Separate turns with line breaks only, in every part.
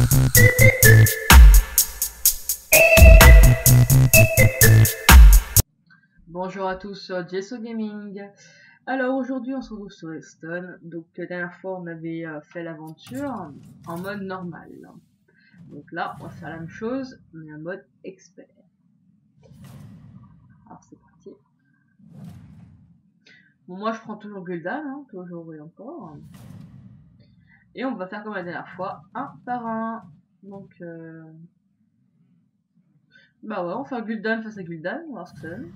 Bonjour à tous sur Jesso Gaming. Alors aujourd'hui on se retrouve sur Hearthstone. Donc la dernière fois on avait fait l'aventure en mode normal. Donc là on va faire la même chose mais en mode expert. Alors c'est parti. Bon, moi je prends toujours Gul'dan, hein, toujours et encore. Et on va faire comme la dernière fois, un par un. Donc bah ouais, on fait un Gul'dan face à Gul'dan, on va voir ce que ça donne.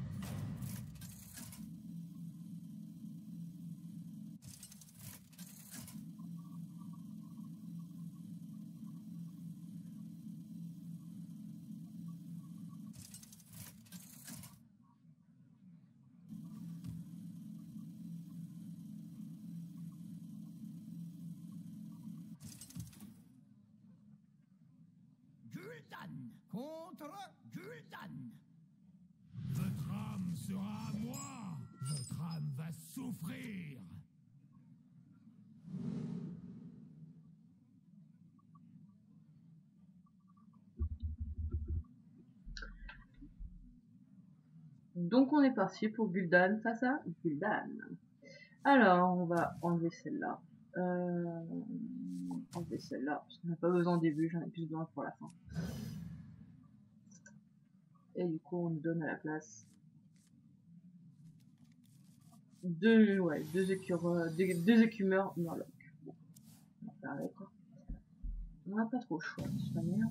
Gul'dan contre Gul'dan. Votre âme sera à moi. Votre âme va souffrir.
Donc on est parti pour Gul'dan face à Gul'dan. Alors on va enlever celle-là. Enlever celle-là, parce qu'on n'a pas besoin au début, j'en ai plus besoin pour la fin. Et du coup on nous donne à la place deux écumeurs Murloc. Bon, on va faire avec quoi. On n'a pas trop le choix de toute manière.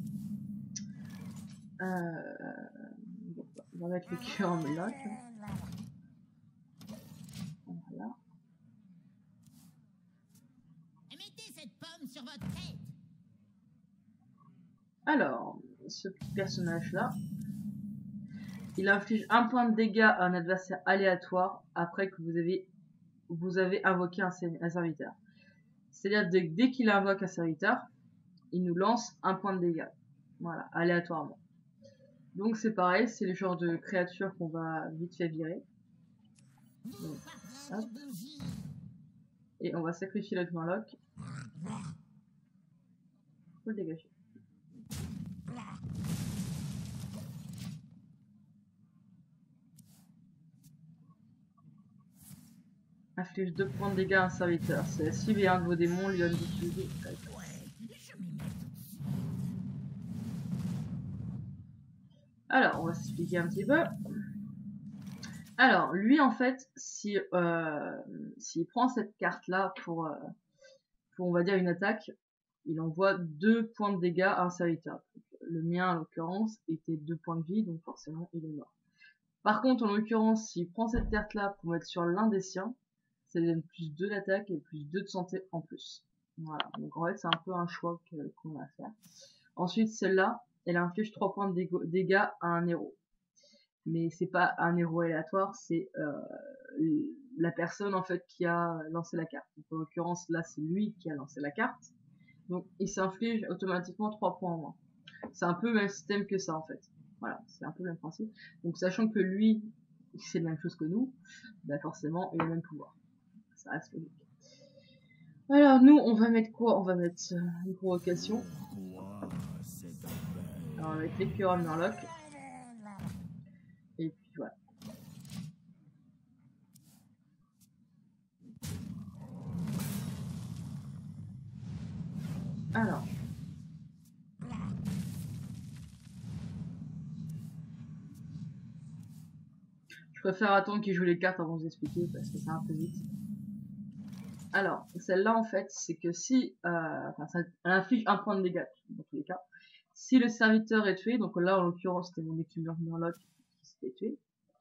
Bon, on va mettre l'écumeur Murloc. Voilà.
Mettez cette pomme sur votre tête.
Alors, ce petit personnage-là, il inflige 1 point de dégâts à un adversaire aléatoire après que vous avez invoqué un serviteur. C'est-à-dire dès qu'il invoque un serviteur, il nous lance 1 point de dégâts. Voilà, aléatoirement. Donc c'est pareil, c'est le genre de créature qu'on va vite fait virer. Donc, hop. Et on va sacrifier notre Murloc. Faut le dégager. Inflige 2 points de dégâts à un serviteur. C'est la cible et un de vos démons lui donne d'utiliser. Alors, on va s'expliquer un petit peu. Alors, lui, en fait, s'il prend cette carte-là pour, on va dire, une attaque, il envoie 2 points de dégâts à un serviteur. Le mien, en l'occurrence, était 2 points de vie, donc forcément, il est mort. Par contre, en l'occurrence, s'il prend cette carte-là pour mettre sur l'un des siens, ça lui donne plus 2 d'attaque et plus 2 de santé en plus. Voilà, donc en fait, c'est un peu un choix qu'on va faire. Ensuite, celle-là, elle inflige 3 points de dégâts à un héros. Mais c'est pas un héros aléatoire, c'est la personne en fait qui a lancé la carte. Donc, en l'occurrence, là, c'est lui qui a lancé la carte. Donc, il s'inflige automatiquement 3 points en moins. C'est un peu le même système que ça, en fait. Voilà, c'est un peu le même principe. Donc, sachant que lui, c'est la même chose que nous, bah forcément, il a le même pouvoir. Ça reste logique. Alors, nous, on va mettre quoi? On va mettre une provocation. Alors, on va mettre l'écureuil Murloc. Et puis, voilà. Alors. Je préfère attendre qu'il joue les cartes avant de vous expliquer parce que c'est un peu vite. Alors, celle-là, en fait, c'est que si... elle inflige 1 point de dégâts, dans tous les cas. Si le serviteur est tué, donc là, en l'occurrence, c'était mon écumeur Murloc qui s'était tué,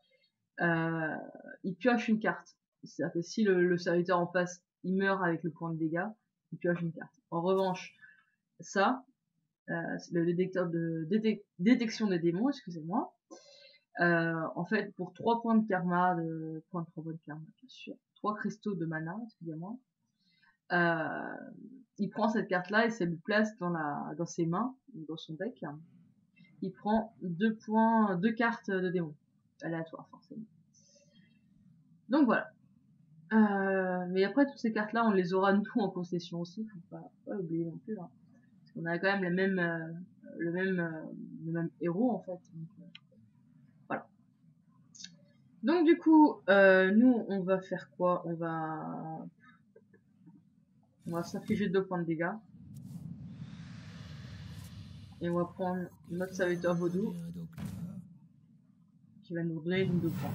il pioche une carte. C'est-à-dire que si le serviteur en face, il meurt avec le point de dégâts, il pioche une carte. En revanche, ça, le détecteur de détection des démons, excusez-moi, en fait, pour 3 points de karma, 3 points de karma, bien sûr, 3 cristaux de mana, excusez-moi, il prend cette carte-là et ça lui place dans ses mains, dans son deck. Il prend 2 cartes de démons, aléatoires, forcément. Donc voilà. Mais après, toutes ces cartes-là, on les aura nous en possession aussi, faut pas oublier non plus. Hein. Parce On a quand même le même héros en fait. Donc, voilà. Donc du coup, nous on va faire quoi? On va s'infliger 2 points de dégâts. Et on va prendre notre serviteur vaudou qui va nous donner une 2 points.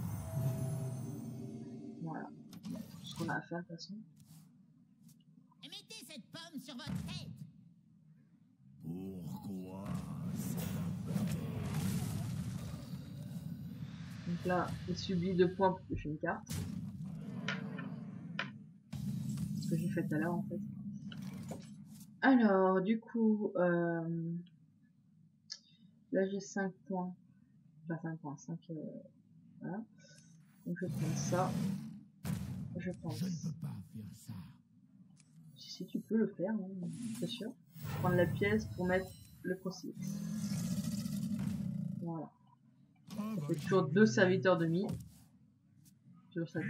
Voilà. C'est tout ce qu'on a à faire de toute façon.
Mettez cette pomme sur votre tête.
Pourquoi?
Donc là, il subit 2 points pour toucher une carte. C'est ce que j'ai fait tout à l'heure en fait. Alors, du coup, là j'ai 5 points. Enfin 5 points, 5... voilà. Donc je prends ça. Je pense.
Je ne peux pas faire ça.
Si tu peux le faire, hein, c'est sûr. Prendre la pièce pour mettre le crucifix. Voilà. Ça fait toujours 2 serviteurs demi. Toujours ça.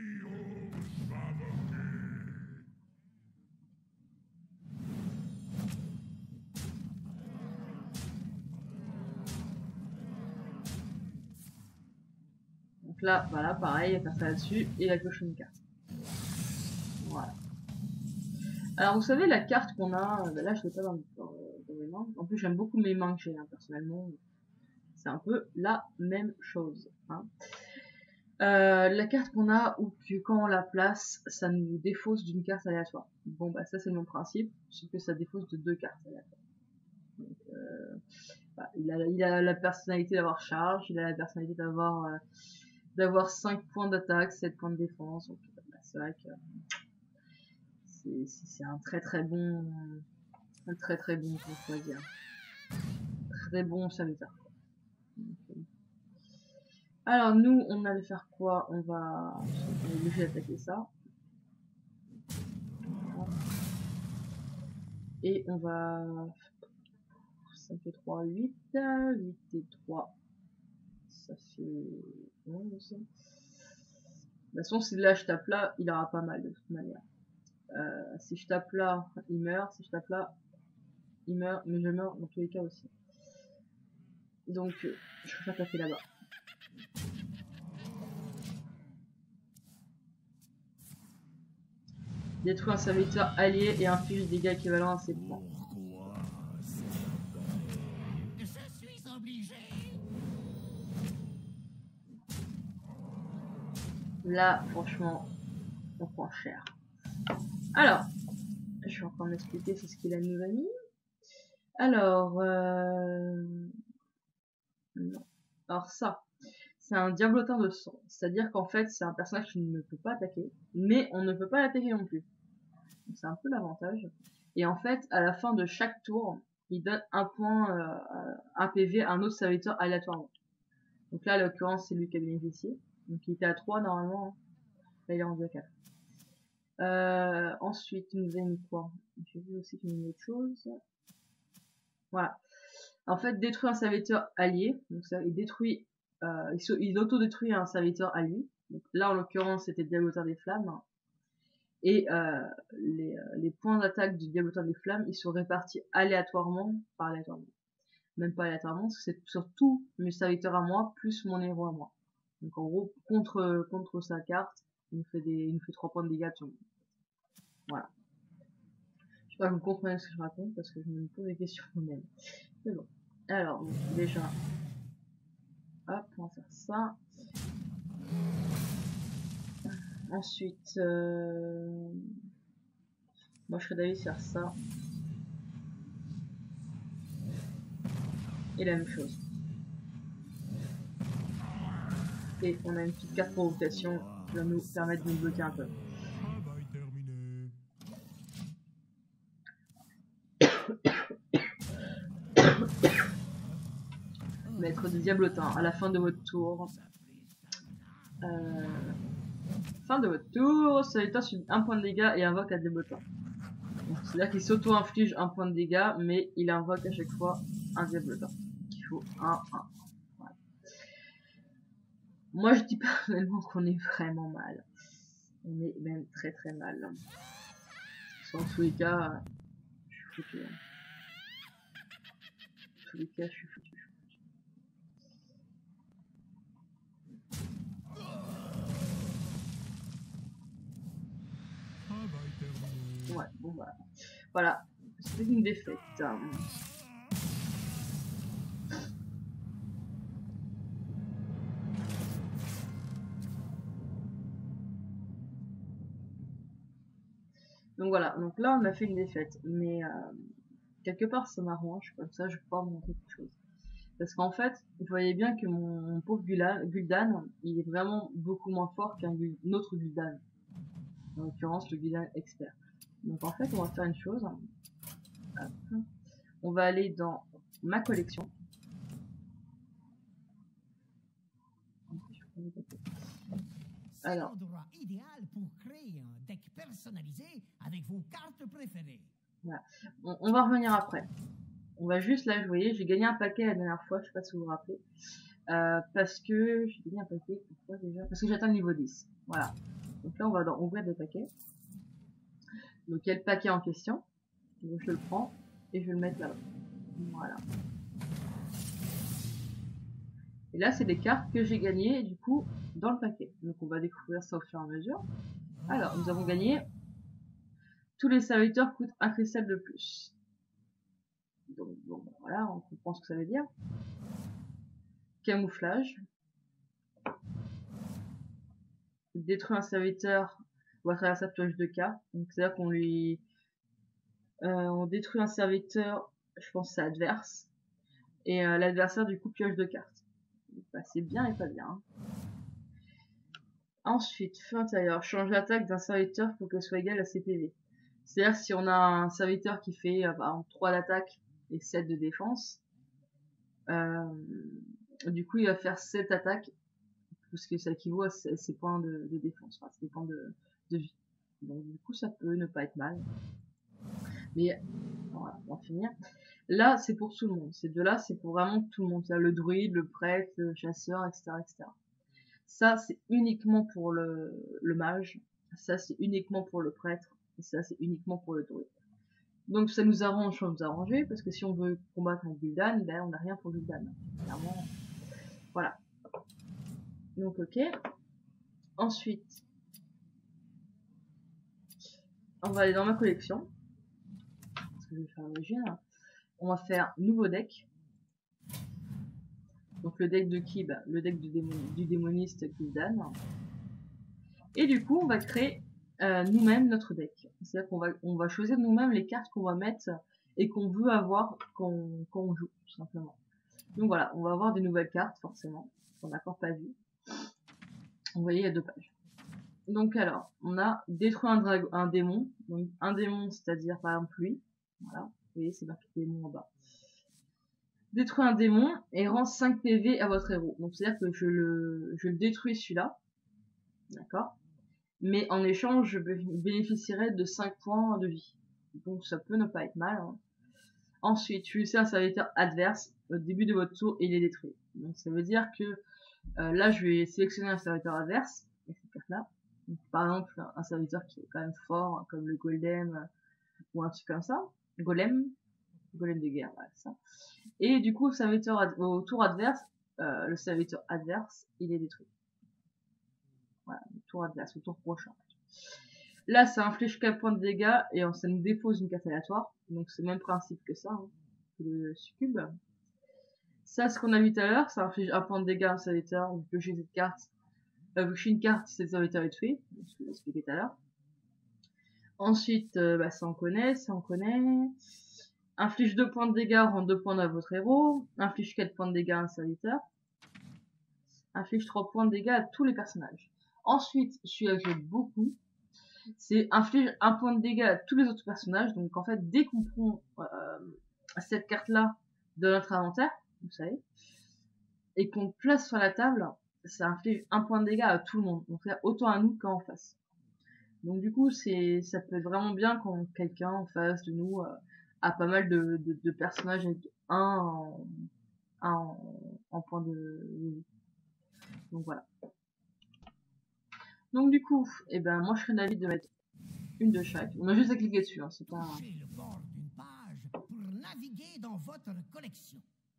Donc là, voilà, pareil, il va faire ça là-dessus et la gauche une carte. Voilà. Alors vous savez la carte qu'on a, là je l'ai pas dans mes mains. En plus j'aime beaucoup mes mains que j'ai, hein, personnellement. C'est un peu la même chose. Hein. La carte qu'on a, ou que quand on la place, ça nous défausse d'une carte aléatoire. Bon bah ça c'est le même principe, sauf que ça défausse de 2 cartes aléatoires. Donc, bah, il a la personnalité d'avoir charge, il a la personnalité d'avoir 5 points d'attaque, 7 points de défense. Donc, bah, c'est vrai que c'est un très bon, comment on va dire, très bon serviteur. Alors nous, on allait faire quoi? On est obligé d'attaquer ça. Et on va... 5 et 3, 8. 8 et 3. Ça fait 11. De toute façon, si là je tape là, il aura pas mal de toute manière. Si je tape là, il meurt. Si je tape là, il meurt. Mais je meurs dans tous les cas aussi. Donc, je préfère taper là-bas. Détruit un serviteur allié et inflige des dégâts équivalents à ses points.
Je suis obligé.
Là, franchement, on prend cher. Alors, je vais encore m'expliquer c'est ce qu'il a nous a mis. Alors, non. Alors ça, c'est un diablotin de sang. C'est-à-dire qu'en fait, c'est un personnage qui ne peut pas attaquer, mais on ne peut pas l'attaquer non plus. C'est un peu l'avantage. Et en fait, à la fin de chaque tour, il donne un point, un PV à un autre serviteur aléatoirement. Donc là, à l'occurrence, c'est lui qui a bénéficié. Donc il était à 3 normalement. Hein. Là, il est rendu à 4. Ensuite, il nous a mis quoi? J'ai vu aussi qu'il nous a mis autre chose. Voilà. En fait, détruit un serviteur allié. Donc ça, il détruit, il autodétruit un serviteur à lui. Donc là, en l'occurrence, c'était le Diablotin des Flammes. Et les points d'attaque du Diablotin des Flammes, ils sont répartis aléatoirement, même pas aléatoirement, parce que c'est sur tous mes serviteurs à moi, plus mon héros à moi. Donc en gros, contre sa carte, il nous fait 3 points de dégâts sur moi. Voilà. Je sais pas que vous comprenez ce que je raconte, parce que je me pose des questions moi-même. C'est bon. Alors, donc, déjà, hop, on va faire ça. Ensuite, moi je serais d'avis de faire ça. Et la même chose. Et on a une petite carte provocation qui va nous permettre de nous bloquer un peu. Mettre des diablotins à la fin de votre tour. Fin de votre tour, Serviteur subit 1 point de dégâts et invoque un diablotin. C'est-à-dire qu'il s'auto-inflige 1 point de dégâts, mais il invoque à chaque fois un diablotin. Il faut 1. Voilà. Moi je dis personnellement qu'on est vraiment mal. On est même très mal. Sans tous les cas, je suis foutu. tous les cas, je suis foutu. Ouais, bon bah, voilà, c'est une défaite. Donc voilà, donc là on a fait une défaite, mais quelque part ça m'arrange, comme ça je vais pouvoir montrer quelque chose. Parce qu'en fait, vous voyez bien que mon pauvre Gul'dan, il est vraiment beaucoup moins fort qu'un autre Gul'dan. En l'occurrence, le Gul'dan expert. Donc en fait, on va faire une chose. Hop. On va aller dans ma collection. Alors,
l'endroit idéal pour créer un deck personnalisé avec vos cartes préférées.
Voilà. On va revenir après. On va juste là, vous voyez, j'ai gagné un paquet la dernière fois, je sais pas si vous vous rappelez. Parce que j'ai gagné un paquet, pourquoi déjà? Parce que j'atteins le niveau 10. Voilà. Donc là, on va ouvrir des paquets. Donc il y a le paquet en question. Donc je le prends et je vais le mettre là-bas. Voilà. Et là, c'est des cartes que j'ai gagnées, du coup, dans le paquet. Donc on va découvrir ça au fur et à mesure. Alors, nous avons gagné. Tous les serviteurs coûtent un cristal de plus. Donc bon, voilà, on comprend ce que ça veut dire. Camouflage. Détruire un serviteur ou à travers sa pioche de cartes. Donc c'est-à-dire qu'on lui... on détruit un serviteur, je pense que c'est adverse. Et l'adversaire du coup pioche de cartes. Bah, c'est bien et pas bien. Hein. Ensuite, feu intérieur. Change l'attaque d'un serviteur pour qu'elle soit égale à ses PV. C'est-à-dire si on a un serviteur qui fait par exemple 3 d'attaque et 7 de défense, du coup il va faire 7 attaques, parce que ça équivaut à ses points de défense, enfin ses points de vie. Donc du coup ça peut ne pas être mal. Mais voilà, on va finir. Là c'est pour tout le monde. Ces deux-là c'est pour vraiment tout le monde. C'est le druide, le prêtre, le chasseur, etc. etc. Ça c'est uniquement pour le mage. Ça c'est uniquement pour le prêtre. Et ça c'est uniquement pour le druide. Donc ça nous arrange sans nous arranger, parce que si on veut combattre un Gul'dan, ben on n'a rien pour Gul'dan. Clairement. Voilà. Donc ok. Ensuite, on va aller dans ma collection. Parce que je vais faire l'origine. On va faire nouveau deck. Donc le deck de qui? Ben, le deck du démoniste Gul'dan. Et du coup, on va créer nous-mêmes notre deck. C'est-à-dire qu'on va choisir nous-mêmes les cartes qu'on va mettre et qu'on veut avoir quand on joue, tout simplement. Donc voilà, on va avoir des nouvelles cartes, forcément, qu'on n'a encore pas vues. Vous voyez, il y a 2 pages. Donc alors, on a détruit un démon. Donc un démon, c'est-à-dire par exemple lui. Voilà, vous voyez, c'est marqué démon en bas. Détruit un démon et rend 5 PV à votre héros. Donc c'est-à-dire que je le détruis celui-là. D'accord. Mais en échange, je bénéficierai de 5 points de vie. Donc ça peut ne pas être mal. Hein. Ensuite, choisissez un serviteur adverse au début de votre tour et il est détruit. Donc ça veut dire que là, je vais sélectionner un serviteur adverse, avec cette carte-là. Par exemple, un serviteur qui est quand même fort, comme le Golem, ou un truc comme ça. Golem de guerre, voilà, ça. Et du coup, au tour adverse, le serviteur adverse, il est détruit. Voilà, le tour adverse, le tour prochain. Là, ça inflige 4 points de dégâts et ça nous dépose une carte aléatoire. Donc c'est le même principe que ça, hein, que le succube. Ça, ce qu'on a vu tout à l'heure, ça inflige 1 point de dégâts à un serviteur. Vous piochez cette carte. Vous piochez une carte si cette serviteur est tué. Ce que j'ai expliqué tout à l'heure. Ensuite, ça on connaît, Inflige 2 points de dégâts, rend 2 points à votre héros. Inflige 4 points de dégâts à un serviteur. Inflige 3 points de dégâts à tous les personnages. Ensuite, celui-là que j'aime beaucoup, c'est inflige 1 point de dégâts à tous les autres personnages. Donc en fait, dès qu'on prend cette carte-là de notre inventaire, vous savez, et qu'on le place sur la table, ça inflige 1 point de dégâts à tout le monde. Donc autant à nous qu'en face. Donc du coup, ça peut être vraiment bien quand quelqu'un en face de nous a pas mal de personnages avec un en point de vie. Donc voilà. Donc du coup, moi je serais d'avis de mettre une de chaque. On a juste à cliquer dessus, hein, c'est pas...
Touchez le bord d'une page pour naviguer dans votre collection.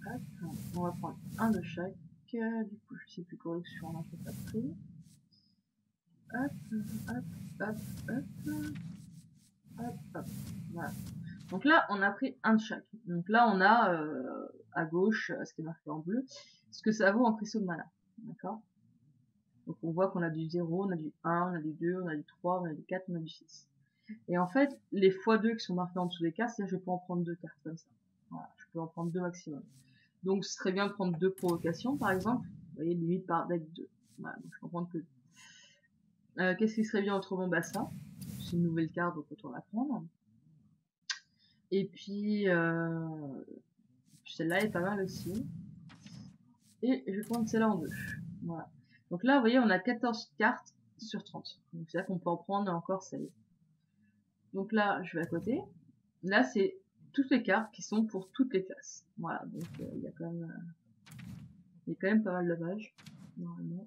Hop, on va prendre un de chaque. Du coup, je sais plus correction, on a fait pas pris. Hop, hop, hop, hop, hop, hop. Voilà. Donc là, on a pris un de chaque. Donc là, on a à gauche, ce qui est marqué en bleu, ce que ça vaut en cristaux de mana. D'accord? Donc on voit qu'on a du 0, on a du 1, on a du 2, on a du 3, on a du 4, on a du 6. Et en fait, les x2 qui sont marqués en dessous des cartes, c'est-à-dire je peux en prendre 2 cartes comme ça. Voilà, je peux en prendre 2 maximum. Donc ce serait bien de prendre 2 provocations, par exemple. Vous voyez, limite par deck 2. Voilà, donc je peux en prendre que 2. Qu'est-ce qui serait bien autrement? Bah ça. C'est une nouvelle carte, donc autant la prendre. Et puis, celle-là est pas mal aussi. Et je vais prendre celle-là en 2. Voilà. Donc là, vous voyez, on a 14 cartes sur 30. Donc c'est-à-dire qu'on peut en prendre encore 16. Donc là, je vais à côté. Là, c'est toutes les cartes qui sont pour toutes les classes. Voilà, donc il y a quand même pas mal de pages. Normalement,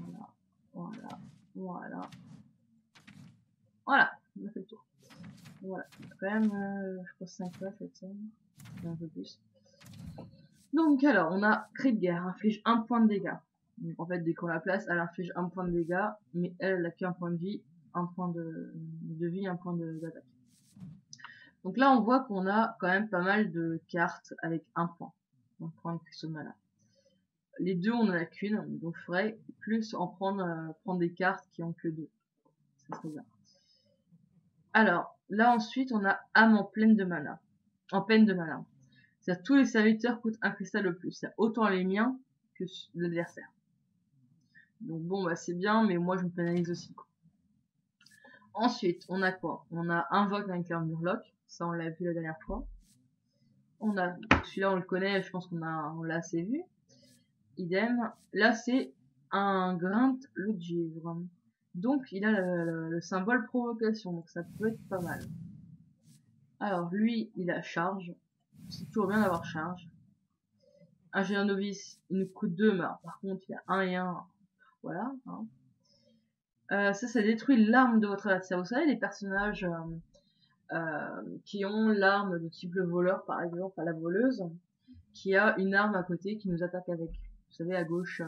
voilà. Voilà, on a fait le tour. Voilà, quand même, je pense 5 fois cette scène. Un peu plus. Donc alors, on a cri de guerre, inflige 1 point de dégâts. Donc en fait, dès qu'on la place, elle inflige 1 point de dégâts, mais elle a qu'un point de vie, 1 point de vie, 1 point d'attaque. Donc là, on voit qu'on a quand même pas mal de cartes avec 1 point. Donc prendre cristaux de mana. Les deux, on en a qu'une, donc il faudrait plus en prendre des cartes qui ont que 2. Ça serait bien. Alors, là ensuite, on a âme en peine de mana. C'est-à-dire tous les serviteurs coûtent un cristal de plus. C'est autant les miens que l'adversaire. Donc bon, bah c'est bien, mais moi je me pénalise aussi, quoi. Ensuite, on a quoi? On a Invoque avec un Murloc. Ça, on l'a vu la dernière fois. On a, celui-là on le connaît, je pense on l'a assez vu. Idem. Là, c'est un Grint Lodgivre. Donc, il a le symbole provocation, donc ça peut être pas mal. Alors, lui, il a charge. C'est toujours bien d'avoir charge. Ingénieur novice, il nous coûte 2, mais par contre, il y a 1 et 1. Voilà. Hein. Ça détruit l'arme de votre adversaire. Vous savez, les personnages qui ont l'arme de type le voleur, par exemple, à la voleuse, qui a une arme à côté qui nous attaque avec. Vous savez, à gauche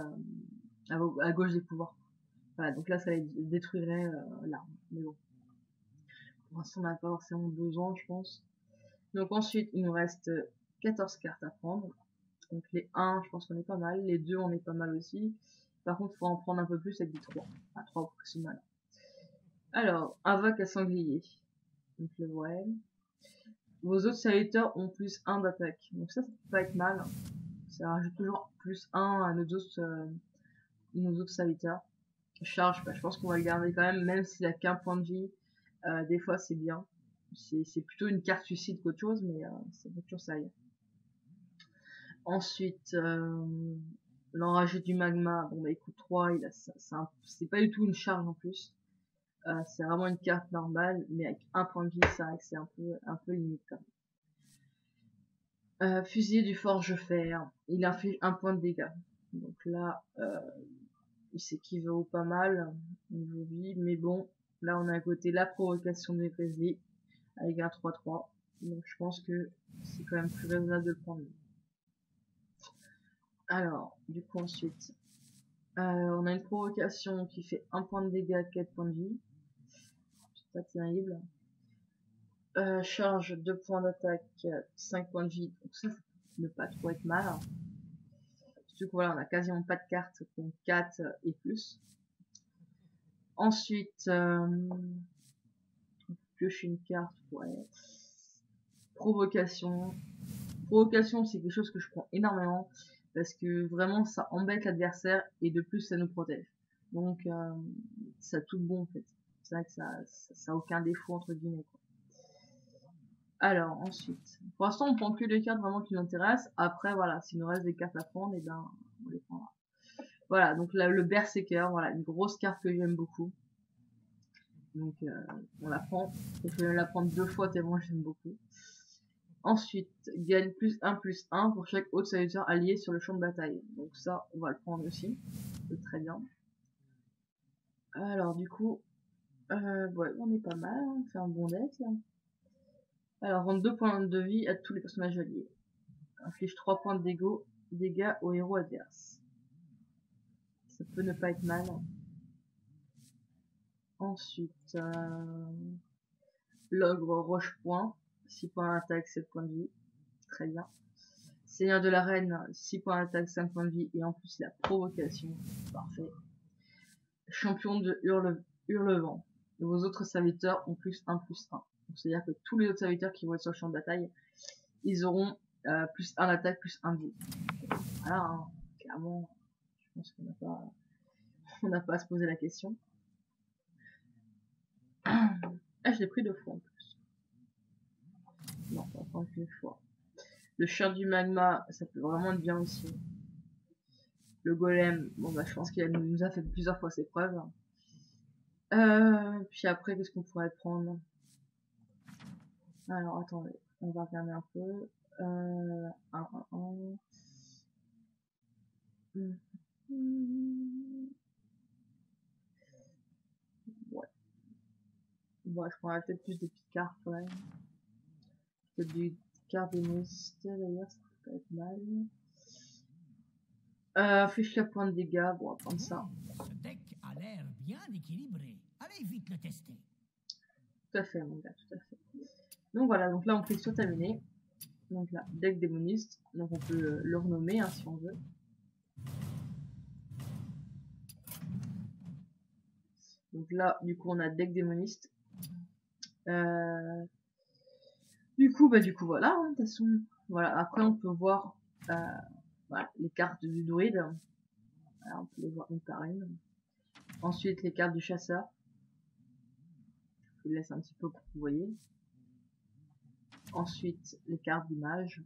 des pouvoirs. Voilà, donc là, ça détruirait l'arme. Mais bon. Pour l'instant, on n'a pas forcément besoin, je pense. Donc ensuite, il nous reste 14 cartes à prendre. Donc les 1, je pense qu'on est pas mal. Les 2, on est pas mal aussi. Par contre, il faut en prendre un peu plus avec des 3. À 3 pour que c'est mal. Alors, Invoque à sanglier. Donc le voile. Vos autres serviteurs ont plus 1 d'attaque. Donc ça peut pas être mal. Ça rajoute toujours plus 1 à nos autres serviteurs. Charge, bah, je pense qu'on va le garder quand même s'il a qu'un point de vie. Des fois, c'est bien. C'est plutôt une carte suicide qu'autre chose, mais ça peut toujours servir. Ensuite, l'enragé du magma, bon bah il coûte 3, c'est pas du tout une charge en plus. C'est vraiment une carte normale, mais avec un point de vie, c'est vrai que c'est un peu limite quand même. Fusilier du forge-fer, il inflige 1 point de dégâts. Donc là, il s'équivaut pas mal niveau vie, mais bon, là on a à côté la provocation des grizzlies avec un 3-3. Donc je pense que c'est quand même plus raisonnable de le prendre. Alors, du coup ensuite, on a une provocation qui fait 1 point de dégâts, 4 points de vie. C'est pas terrible. Charge 2 points d'attaque, 5 points de vie. Donc ça ne pas trop être mal. Surtout que voilà, on a quasiment pas de cartes, donc 4 et plus. Ensuite, piocher une carte, ouais. Provocation. Provocation, c'est quelque chose que je prends énormément parce que vraiment ça embête l'adversaire et de plus ça nous protège. Donc ça a tout de bon en fait. C'est vrai que ça a aucun défaut entre guillemets, quoi. Alors ensuite, pour l'instant on prend que les cartes vraiment qui nous intéressent. Après voilà, s'il nous reste des cartes à prendre, et ben on les prendra. Voilà, donc là le Berserker, voilà, une grosse carte que j'aime beaucoup. Donc on la prend. Et je vais la prendre 2 fois tellement j'aime beaucoup. Ensuite, gagne plus 1 pour chaque autre serviteur allié sur le champ de bataille. Donc ça, on va le prendre aussi. C'est très bien. Alors du coup, ouais, on est pas mal. On fait un bon deck là. Alors, rendre 2 points de vie à tous les personnages alliés. Inflige 3 points de dégâts au héros adverse. Ça peut ne pas être mal. Ensuite, l'ogre roche-point, 6 points d'attaque, 7 points de vie. Très bien. Seigneur de l'arène, 6 points d'attaque, 5 points de vie, et en plus la provocation. Parfait. Champion de Hurlevent. Vos autres serviteurs ont +1/+1. C'est-à-dire que tous les autres serviteurs qui vont être sur le champ de bataille, ils auront +1 d'attaque, +1 de vie. Voilà, hein, clairement, je pense qu'on n'a pas à se poser la question. Ah, je l'ai pris 2 fois en plus. Non, pas prendre qu'une fois. Le chien du magma, ça peut vraiment être bien aussi. Le golem, bon bah je pense qu'il nous a fait plusieurs fois ses preuves. Puis après, qu'est-ce qu'on pourrait prendre? Alors attendez, on va regarder un peu. Ouais. Bon, je prendrais peut-être plus de petites cartes, ouais. Peut-être des cartes démonistes, d'ailleurs, ça peut être mal. Fiche à point de dégâts, bon, on va prendre ça.
Ce deck a l'air bien équilibré. Allez vite le tester.
Tout à fait, mon gars, tout à fait. Donc voilà, donc là on clique sur terminer. Donc là, deck démoniste, donc on peut le renommer hein, si on veut. Donc là, du coup, on a deck démoniste. Du coup, voilà, hein, de toute façon. Voilà, après on peut voir voilà, les cartes du druide. Voilà, on peut les voir une par une. Ensuite, les cartes du chasseur. Je vous laisse un petit peu pour que vous voyez. Ensuite, les cartes du mage.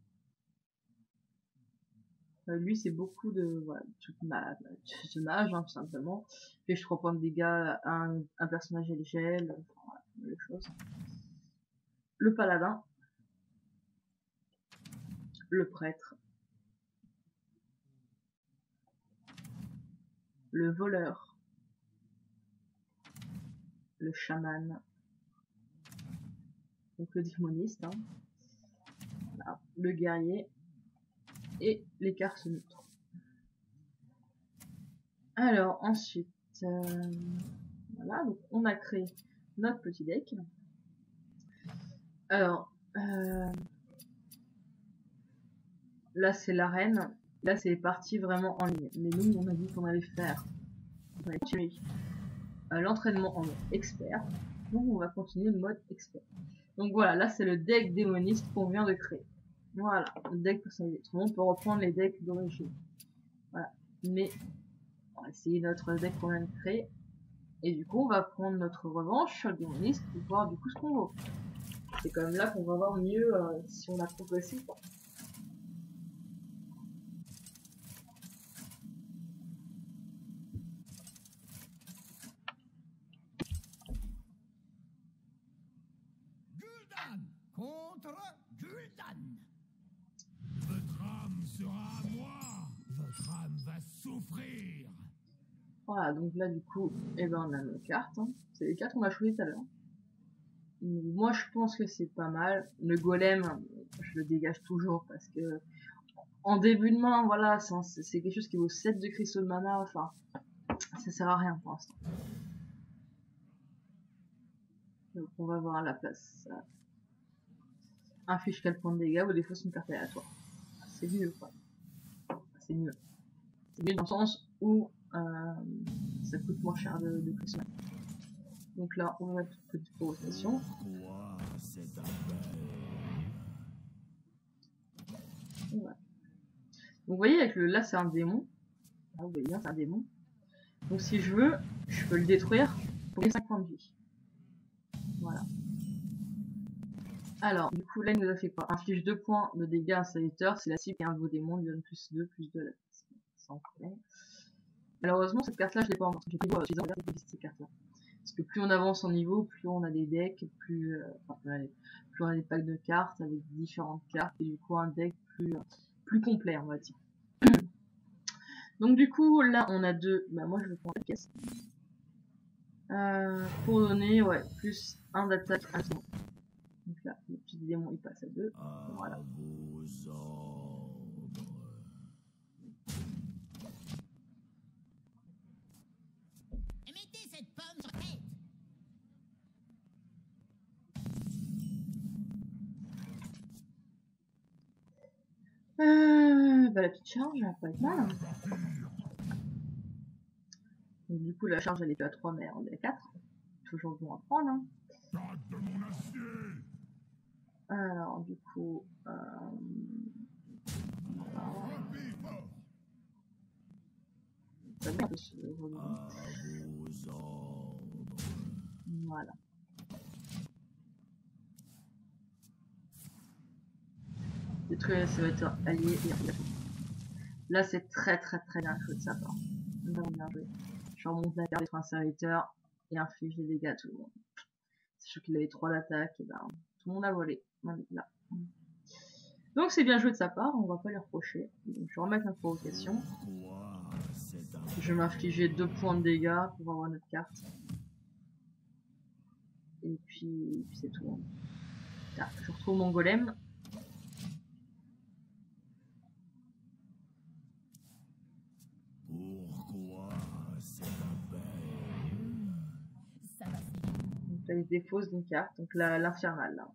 Lui, c'est beaucoup de voilà, ce mage, hein, tout simplement. Fait 3 points de dégâts à un personnage à l'échelle. Voilà, les choses. Le paladin. Le prêtre. Le voleur. Le chaman. Donc le démoniste. Hein. Voilà. Le guerrier. Et les cartes neutres. Alors ensuite, voilà, donc on a créé notre petit deck. Alors, là c'est l'arène, là c'est parti vraiment en ligne. Mais nous, on a dit qu'on allait faire l'entraînement en mode expert. Donc on va continuer le mode expert. Donc voilà, là c'est le deck démoniste qu'on vient de créer. Voilà, le deck personnalisé. Tout le monde peut reprendre les decks d'origine. Voilà, mais on va essayer notre deck qu'on vient de créer. Et du coup, on va prendre notre revanche sur le démoniste pour voir du coup ce qu'on vaut. C'est quand même là qu'on va voir mieux si on a progressé ou pas.
Gul'dan contre Gul'dan.
Votre âme sera à moi. Votre âme va souffrir.
Voilà, donc là du coup, eh ben, on a nos cartes. Hein. C'est les cartes qu'on a choisies tout à l'heure. Moi je pense que c'est pas mal. Le golem, je le dégage toujours parce que en début de main, voilà, c'est quelque chose qui vaut 7 de cristaux de mana, enfin, ça sert à rien pour l'instant. Donc on va voir à la place. Inflige 4 points de dégâts ou des fois c'est une carte aléatoire. C'est mieux quoi. C'est mieux. C'est mieux dans le sens où ça coûte moins cher de cristaux. Donc là on va mettre une petite provocation.
Pourquoi cet appel?
Voilà. Donc vous voyez avec là c'est un démon. Là, vous voyez bien c'est un démon. Donc si je veux, je peux le détruire pour gagner 5 points de vie. Voilà. Alors, du coup là il nous a fait quoi? Inflige 2 points de dégâts à un serviteur, c'est la cible et un de vos démons lui donne +2 +2 la sans problème. Malheureusement cette carte là je l'ai pas encore, j'ai toujours utilisé cette carte là. Parce que plus on avance en niveau, plus on a des decks, plus on a des packs de cartes avec différentes cartes et du coup un deck plus complet on va dire. Donc du coup là on a deux, bah moi je vais prendre la pièce. Pour donner plus 1 d'attaque à tout. Donc là le petit démon il passe à 2. Voilà.
vos ordres.
Mettez cette pomme sur la tête.
Bah, la petite charge, elle va pas être mal. Hein. Donc, du coup, la charge, elle est plus à 3, mais on est à 4. Toujours bon à prendre. Hein.
Garde de mon acier.
Alors, du coup...
Replie fort.
ça va, ce volume.
À vos ordres.
Voilà. Détruire ses vecteurs alliés et rien. Là, c'est très bien joué de sa part. Vraiment bien joué. Je remonte la carte, détruire un serviteur et inflige des dégâts à tout le monde. Sachant qu'il avait 3 d'attaque, et ben, tout le monde a volé. Là. Donc c'est bien joué de sa part, on va pas lui reprocher. Donc, je vais remettre ma provocation. Je vais m'infliger 2 points de dégâts pour avoir notre carte. Et puis c'est tout. Là, je retrouve mon golem.
Pourquoi cet appel?
Ça va se
Donc là, il se défausse d'une carte, donc l'infernal là.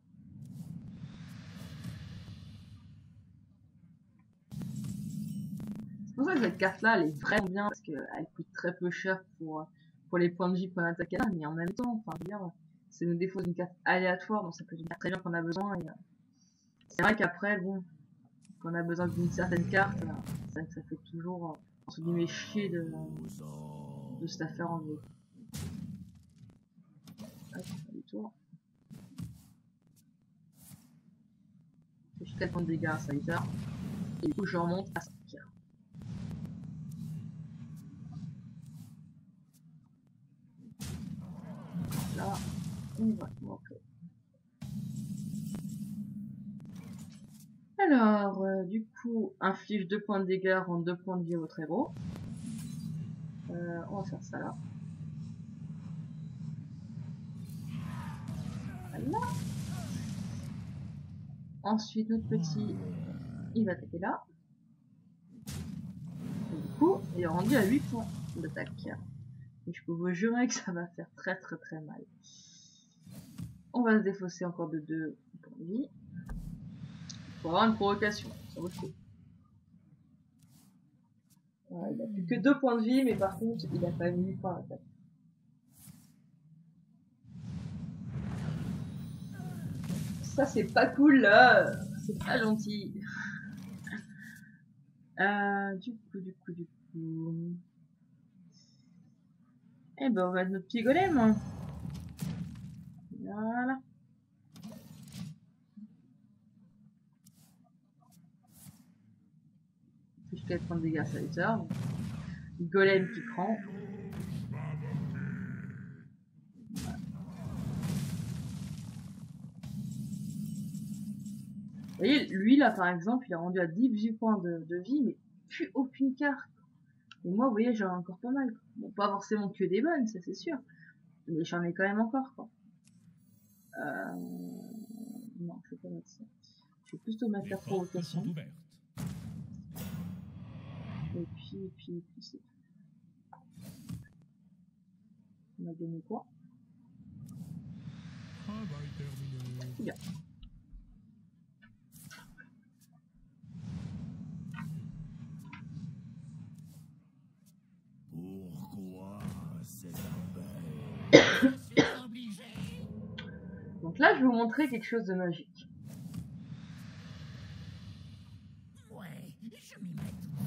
C'est pour ça que cette carte là, elle est vraiment bien parce qu'elle coûte très peu cher pour les points de vie pour l'attaque, mais en même temps, enfin, je veux dire, c'est une défausse d'une carte aléatoire, donc ça peut être une carte très bien qu'on a besoin. Et c'est vrai qu'après, bon, quand on a besoin d'une certaine carte, c'est vrai que ça fait toujours, entre guillemets, chier de se la faire enlever. Hop, du tour. J'ai 4 points de dégâts à serviteur. Et du coup, je remonte à 5. Là, on va manquer. Alors, du coup, inflige 2 points de dégâts, rend 2 points de vie à votre héros. On va faire ça là. Voilà. Ensuite, notre petit, il va attaquer là. Et du coup, il est rendu à 8 points d'attaque. Et je peux vous jurer que ça va faire très mal. On va se défausser encore de 2 points de vie. Pour avoir une provocation, ça vaut le coup. Voilà, il a plus que 2 points de vie, mais par contre, il a pas mis 8 points d'attaque. Ça, c'est pas cool, là. C'est pas gentil. Du coup. Eh ben, on va mettre notre petit golem. Voilà. Plus 4 points de dégâts à serviteur. Golem qui prend. Voilà. Vous voyez, lui là par exemple, il est rendu à 18 points de vie, mais plus aucune carte. Et moi, vous voyez, j'en ai encore pas mal. Bon, pas forcément que des bonnes, ça c'est sûr. Mais j'en ai quand même encore, quoi. Non, je vais pas mettre ça. Je vais plutôt mettre la provocation. Et puis c'est tout. On a gagné quoi? C'est bien.
Pourquoi cet appel?
Donc là, je vais vous montrer quelque chose de magique.
Ouais, je m'y mets tout de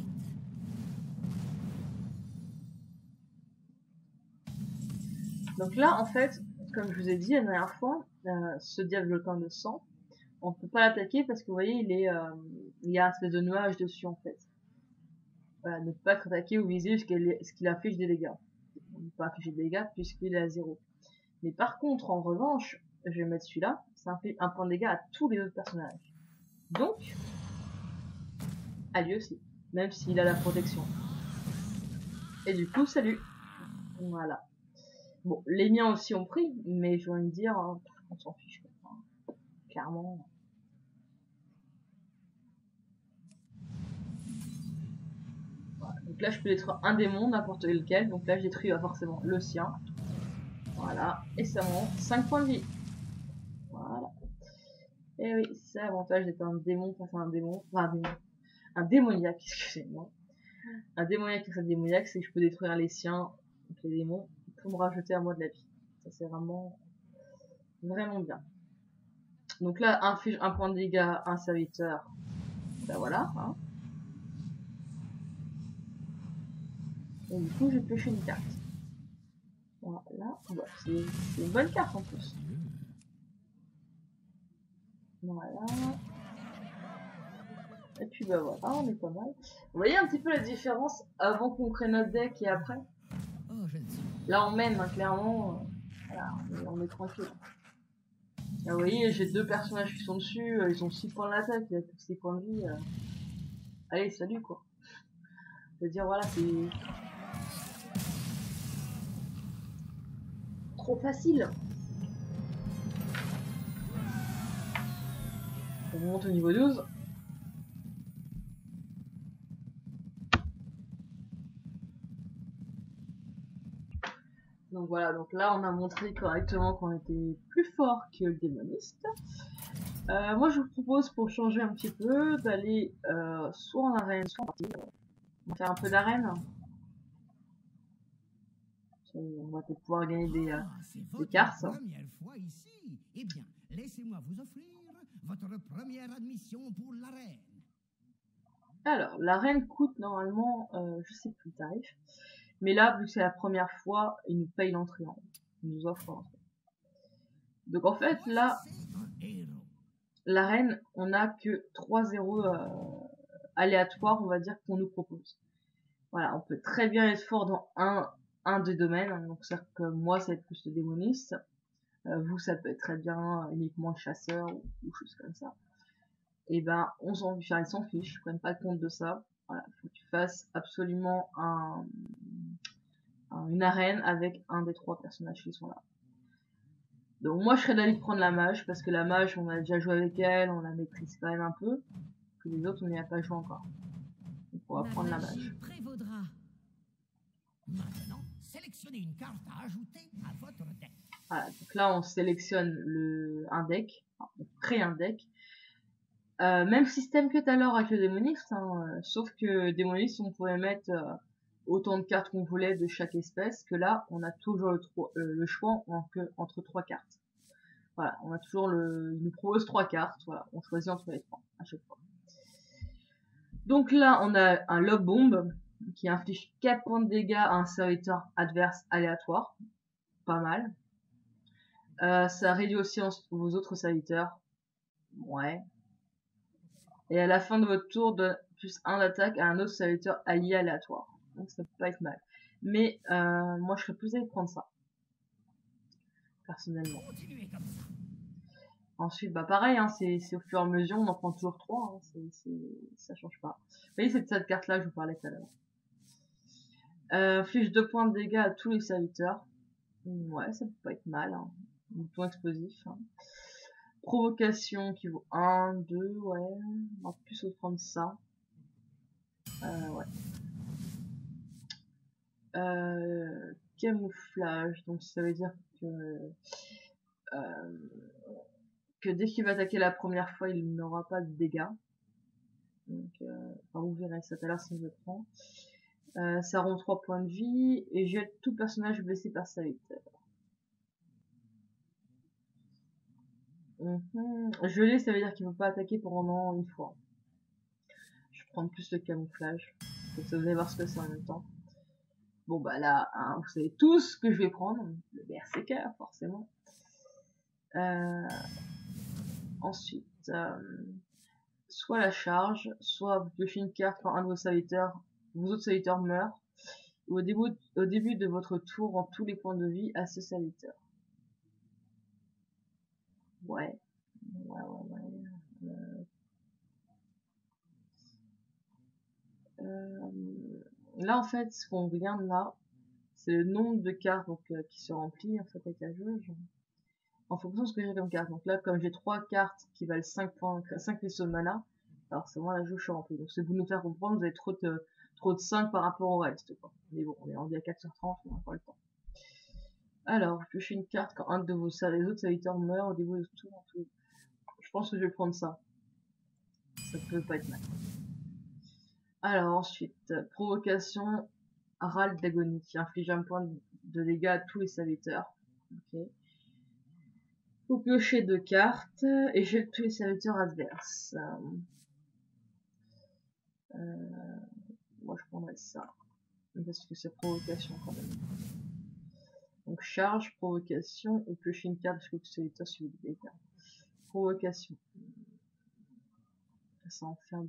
suite.
Donc là, en fait, comme je vous ai dit la dernière fois, ce diablotin de sang, on peut pas l'attaquer parce que vous voyez, il y a un espèce de nuage dessus en fait. Voilà, ne pas être attaqué ou viser ce qu'il affiche des dégâts. On ne peut pas afficher des dégâts puisqu'il est à 0. Mais par contre, en revanche, je vais mettre celui-là, ça fait un point de dégâts à tous les autres personnages. Donc, à lui aussi, même s'il a la protection. Et du coup, salut. Voilà. Bon, les miens aussi ont pris, mais je viens de dire, on s'en fiche. Clairement. Voilà. Donc là, je peux détruire un démon, n'importe lequel. Donc là, je détruis forcément le sien. Voilà. Et ça monte 5 points de vie. Voilà. Et oui, c'est l'avantage d'être un démon face à un démon. Enfin, un démoniaque, excusez-moi. Un démoniaque face à un démoniaque, c'est que je peux détruire les siens, donc les démons, pour me rajouter à moi de la vie. Ça, c'est vraiment bien. Donc là, inflige un point de dégâts à un serviteur. Ben voilà. Hein. Et du coup, j'ai pioché une carte. Voilà. Bon, c'est une bonne carte en plus. Voilà. Et puis bah voilà, on est pas mal. Vous voyez un petit peu la différence avant qu'on crée notre deck et après? Là on mène, hein, clairement. Voilà, on est tranquille. Là, vous voyez, j'ai 2 personnages qui sont dessus, ils ont 6 points d'attaque, il y a tous 6 points de vie. Allez, salut quoi. C'est-à-dire voilà, c'est trop facile. On monte au niveau 12. Donc voilà, donc là on a montré correctement qu'on était plus fort que le démoniste. Moi je vous propose, pour changer un petit peu, d'aller soit en arène, soit en partie. On va faire un peu d'arène. On va peut-être pouvoir gagner des cartes.
Première fois ici. Eh bien, laissez-moi vous offrir votre première admission pour l'arène.
Alors, l'arène coûte normalement, je sais plus le tarif. Mais là, vu que c'est la première fois, ils nous payent l'entrée. Ils nous offrent l'entrée. Donc en fait, là, l'arène, on n'a que 3-0 aléatoires, on va dire, qu'on nous propose. Voilà, on peut très bien être fort dans un des domaines. Donc c'est-à-dire que moi, ça va être plus le démoniste. Vous, ça peut être très bien uniquement le chasseur ou choses comme ça. Et ben, ils s'en fichent, ils prennent pas compte de ça. Voilà, faut que tu fasses absolument une arène avec un des 3 personnages qui sont là. Donc moi je serais d'avis de prendre la mage, parce que la mage on a déjà joué avec elle, on la maîtrise quand même un peu, que les autres on n'y a pas joué encore. Donc on va prendre la mage.
Maintenant, sélectionnez une carte à ajouter à votre deck.
Voilà, donc là on sélectionne un deck, enfin, on crée un deck. Même système que tout à l'heure avec le démoniste, hein, sauf que démoniste on pouvait mettre autant de cartes qu'on voulait de chaque espèce, que là on a toujours le choix entre 3 cartes. Voilà, on a toujours il nous propose 3 cartes, voilà, on choisit entre les 3 à chaque fois. Donc là on a un lob bomb qui inflige 4 points de dégâts à un serviteur adverse aléatoire, pas mal. Ça réduit aussi vos autres serviteurs, ouais. Et à la fin de votre tour, donne plus 1 d'attaque à un autre serviteur allié aléatoire. Donc ça peut pas être mal. Mais moi je serais plus allé prendre ça. Personnellement. Ensuite, bah pareil, hein, c'est au fur et à mesure, on en prend toujours 3. Hein, ça change pas. Vous voyez, c'est de cette carte-là que je vous parlais tout à l'heure. Inflige 2 points de dégâts à tous les serviteurs. Ouais, ça peut pas être mal. Hein. Bouton explosif. Hein. Provocation qui vaut 1, 2, ouais. On va plus prendre ça. Ouais. Camouflage, donc ça veut dire que dès qu'il va attaquer la première fois, il n'aura pas de dégâts. Donc, enfin, vous verrez ça tout à l'heure si je le prends. Ça rend 3 points de vie et jette tout personnage blessé par serviteur. Gelé, ça veut dire qu'il ne peut pas attaquer pendant une fois. Je vais prendre plus le camouflage. Donc ça, vous allez voir ce que c'est en même temps. Bon bah là, hein, vous savez tous ce que je vais prendre. Le berserker, forcément. Ensuite, soit la charge, soit vous piochez une carte quand un de vos autres serviteurs meurt, ou au début de votre tour, rend tous les points de vie à ce serviteur. Ouais. Là, en fait, ce qu'on regarde là, c'est le nombre de cartes donc, qui se remplit en fait avec la jauge. En fonction de ce que j'ai comme carte. Donc là, comme j'ai 3 cartes qui valent 5 points, 5 vaisseaux de mana, alors c'est moi la jauge se remplit. Donc c'est pour nous faire comprendre, vous avez trop trop de 5 par rapport au reste, quoi. Mais bon, on est rendu à 4h30, on n'a pas le temps. Alors, je fais une carte quand un de vos les autres serviteurs meurt au début de tour. Je pense que je vais prendre ça. Ça peut pas être mal. Alors ensuite, provocation, râle d'agonie, qui inflige un point de dégâts à tous les serviteurs. Ok. Faut piocher 2 cartes et gèle tous les serviteurs adverses. Moi je prendrais ça. Parce que c'est provocation quand même. Donc charge, provocation, ou piocher une carte parce que tous les serviteurs subissent des dégâts. Provocation. Ça en fait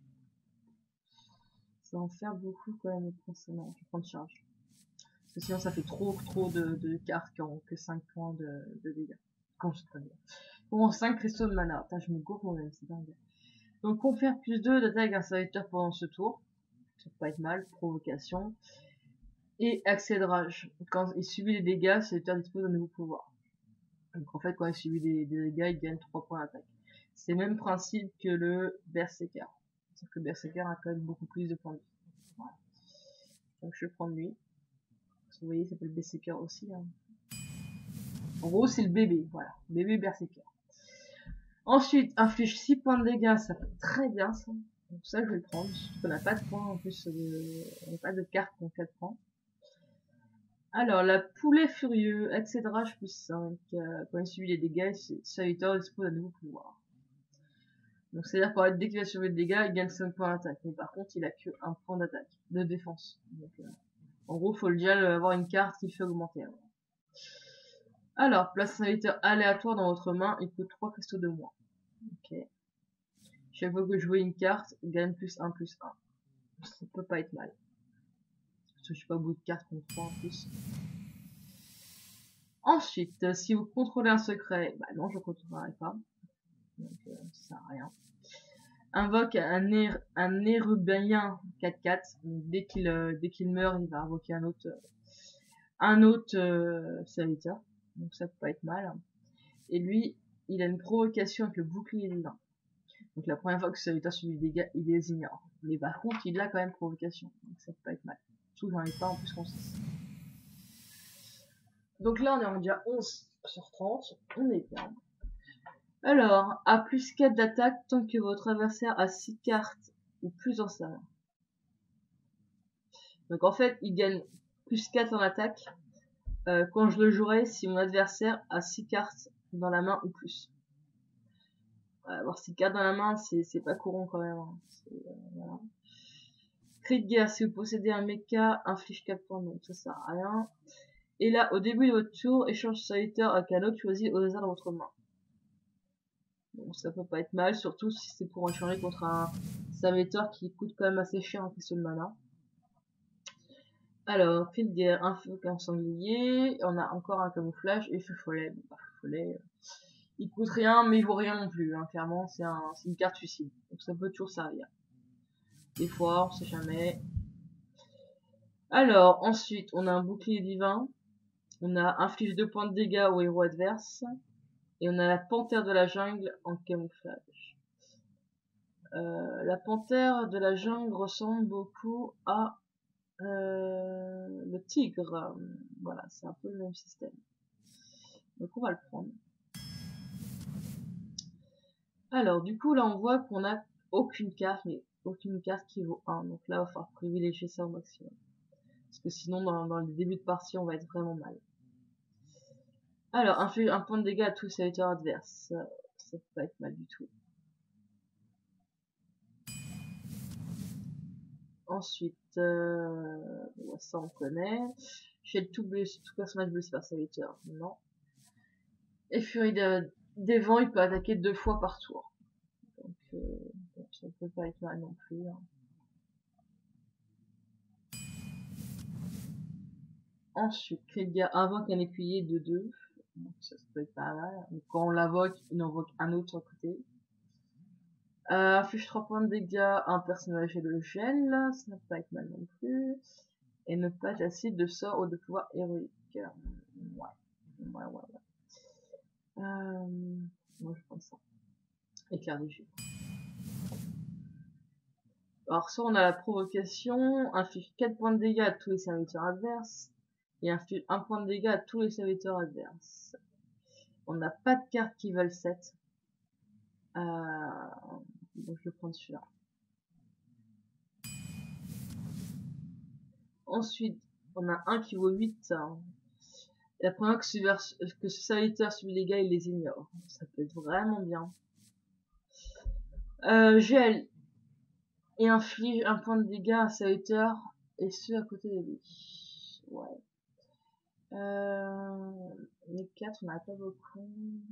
beaucoup quand même. Non, je vais prendre charge. Parce que sinon ça fait trop de cartes qui ont que 5 points de dégâts. Quand je très bien. Bon, 5 cristaux de mana. Putain, je me gourre moi-même, c'est dingue. Donc confère plus 2 d'attaque à un serviteur pendant ce tour. Ça peut pas être mal. Provocation. Et accès de rage. Quand il subit les dégâts, le serviteur dispose d'un nouveau pouvoir. Donc en fait, quand il subit des dégâts, il gagne 3 points d'attaque. C'est le même principe que le Berserker. Sauf que Berserker a quand même beaucoup plus de points de vie. Voilà. Donc je vais prendre lui. Vous voyez, ça s'appelle Berserker aussi. Hein. En gros, c'est le bébé. Voilà. Bébé Berserker. Ensuite, inflige 6 points de dégâts. Ça fait très bien ça. Donc ça, je vais le prendre. On n'a pas de points en plus. On n'a pas de carte pour 4 points. Alors, la poulet furieux. Accès de rage plus 5. Quand il subit les dégâts, serviteur dispose d'un nouveau pouvoir. Donc c'est-à-dire qu'en fait, dès qu'il va subir des dégâts, il gagne 5 points d'attaque. Mais par contre, il a que 1 point d'attaque, de défense. Donc, en gros, faut déjà avoir une carte qui fait augmenter. Alors, place un serviteur aléatoire dans votre main, il coûte 3 cristaux de moins. Ok. Chaque fois que je vois une carte, il gagne plus 1. Ça peut pas être mal. Parce que je suis pas au bout de cartes contre 3 en plus. Ensuite, si vous contrôlez un secret, bah non, je ne contrôlerai pas. Donc, ça sert à rien. Invoque un érubien 4/4. Dès qu'il meurt, il va invoquer un autre serviteur. Donc ça peut pas être mal. Et lui, il a une provocation avec le bouclier divin. Donc la première fois que ce serviteur subit des dégâts, il les ignore. Mais par contre, il a quand même provocation. Donc ça peut pas être mal. Surtout j'en ai pas en plus qu'on 6. Donc là, on est rendu à 11/30. On est bien. Alors, à plus 4 d'attaque tant que votre adversaire a 6 cartes ou plus en sa main. Donc en fait, il gagne plus 4 en attaque quand je le jouerai si mon adversaire a 6 cartes dans la main ou plus. Avoir 6 cartes dans la main, c'est pas courant quand même. Hein. Voilà. Cri de guerre, si vous possédez un mecha, inflige 4 points, donc ça sert à rien. Et là, au début de votre tour, échange serviteur avec un autre choisi au hasard dans votre main. Donc ça peut pas être mal, surtout si c'est pour échanger contre un serviteur qui coûte quand même assez cher en question de mana. Alors, cri de guerre, un feu qu'un sanglier, on a encore un camouflage et feu follet. Bon, feu follet, il coûte rien, mais il vaut rien non plus. Hein. Clairement, c'est une carte suicide, donc ça peut toujours servir. Des fois, on sait jamais. Alors, ensuite, on a un bouclier divin. On a inflige 2 points de dégâts au héros adverse. Et on a la panthère de la jungle en camouflage. La panthère de la jungle ressemble beaucoup à le tigre. Voilà, c'est un peu le même système. Donc on va le prendre. Alors, du coup, là, on voit qu'on a aucune carte, mais aucune carte qui vaut 1. Donc là, il va falloir privilégier ça au maximum. Parce que sinon, dans le début de partie, on va être vraiment mal. Alors, inflige un point de dégâts à tous les serviteurs adverses. Ça peut pas être mal du tout. Ensuite, ça on connaît. Chez tout personnage blessé par serviteur, non. Et Furie des vents, il peut attaquer 2 fois par tour. Donc, ça peut pas être mal non plus. Hein. Ensuite, Crédia invoque un écuyer de 2. Donc, ça peut être pas mal. Donc, quand on l'invoque, il invoque un autre à côté. Inflige 3 points de dégâts à un personnage et le gel, ça ne peut pas être mal non plus. Et ne pas acide de sort ou de pouvoir héroïque. Ouais. Moi je prends ça. Éclair des jeux. Alors soit on a la provocation, inflige 4 points de dégâts à tous les serviteurs adverses, et inflige 1 point de dégâts à tous les serviteurs adverses. On n'a pas de cartes qui valent 7. Donc je vais prendre celui-là. Ensuite, on a un qui vaut 8. La première que ce serviteur subit les dégâts, il les ignore. Ça peut être vraiment bien. Gel. Et inflige 1 point de dégâts à un serviteur et ceux à côté de lui. Ouais. Les 4, on n'a pas beaucoup.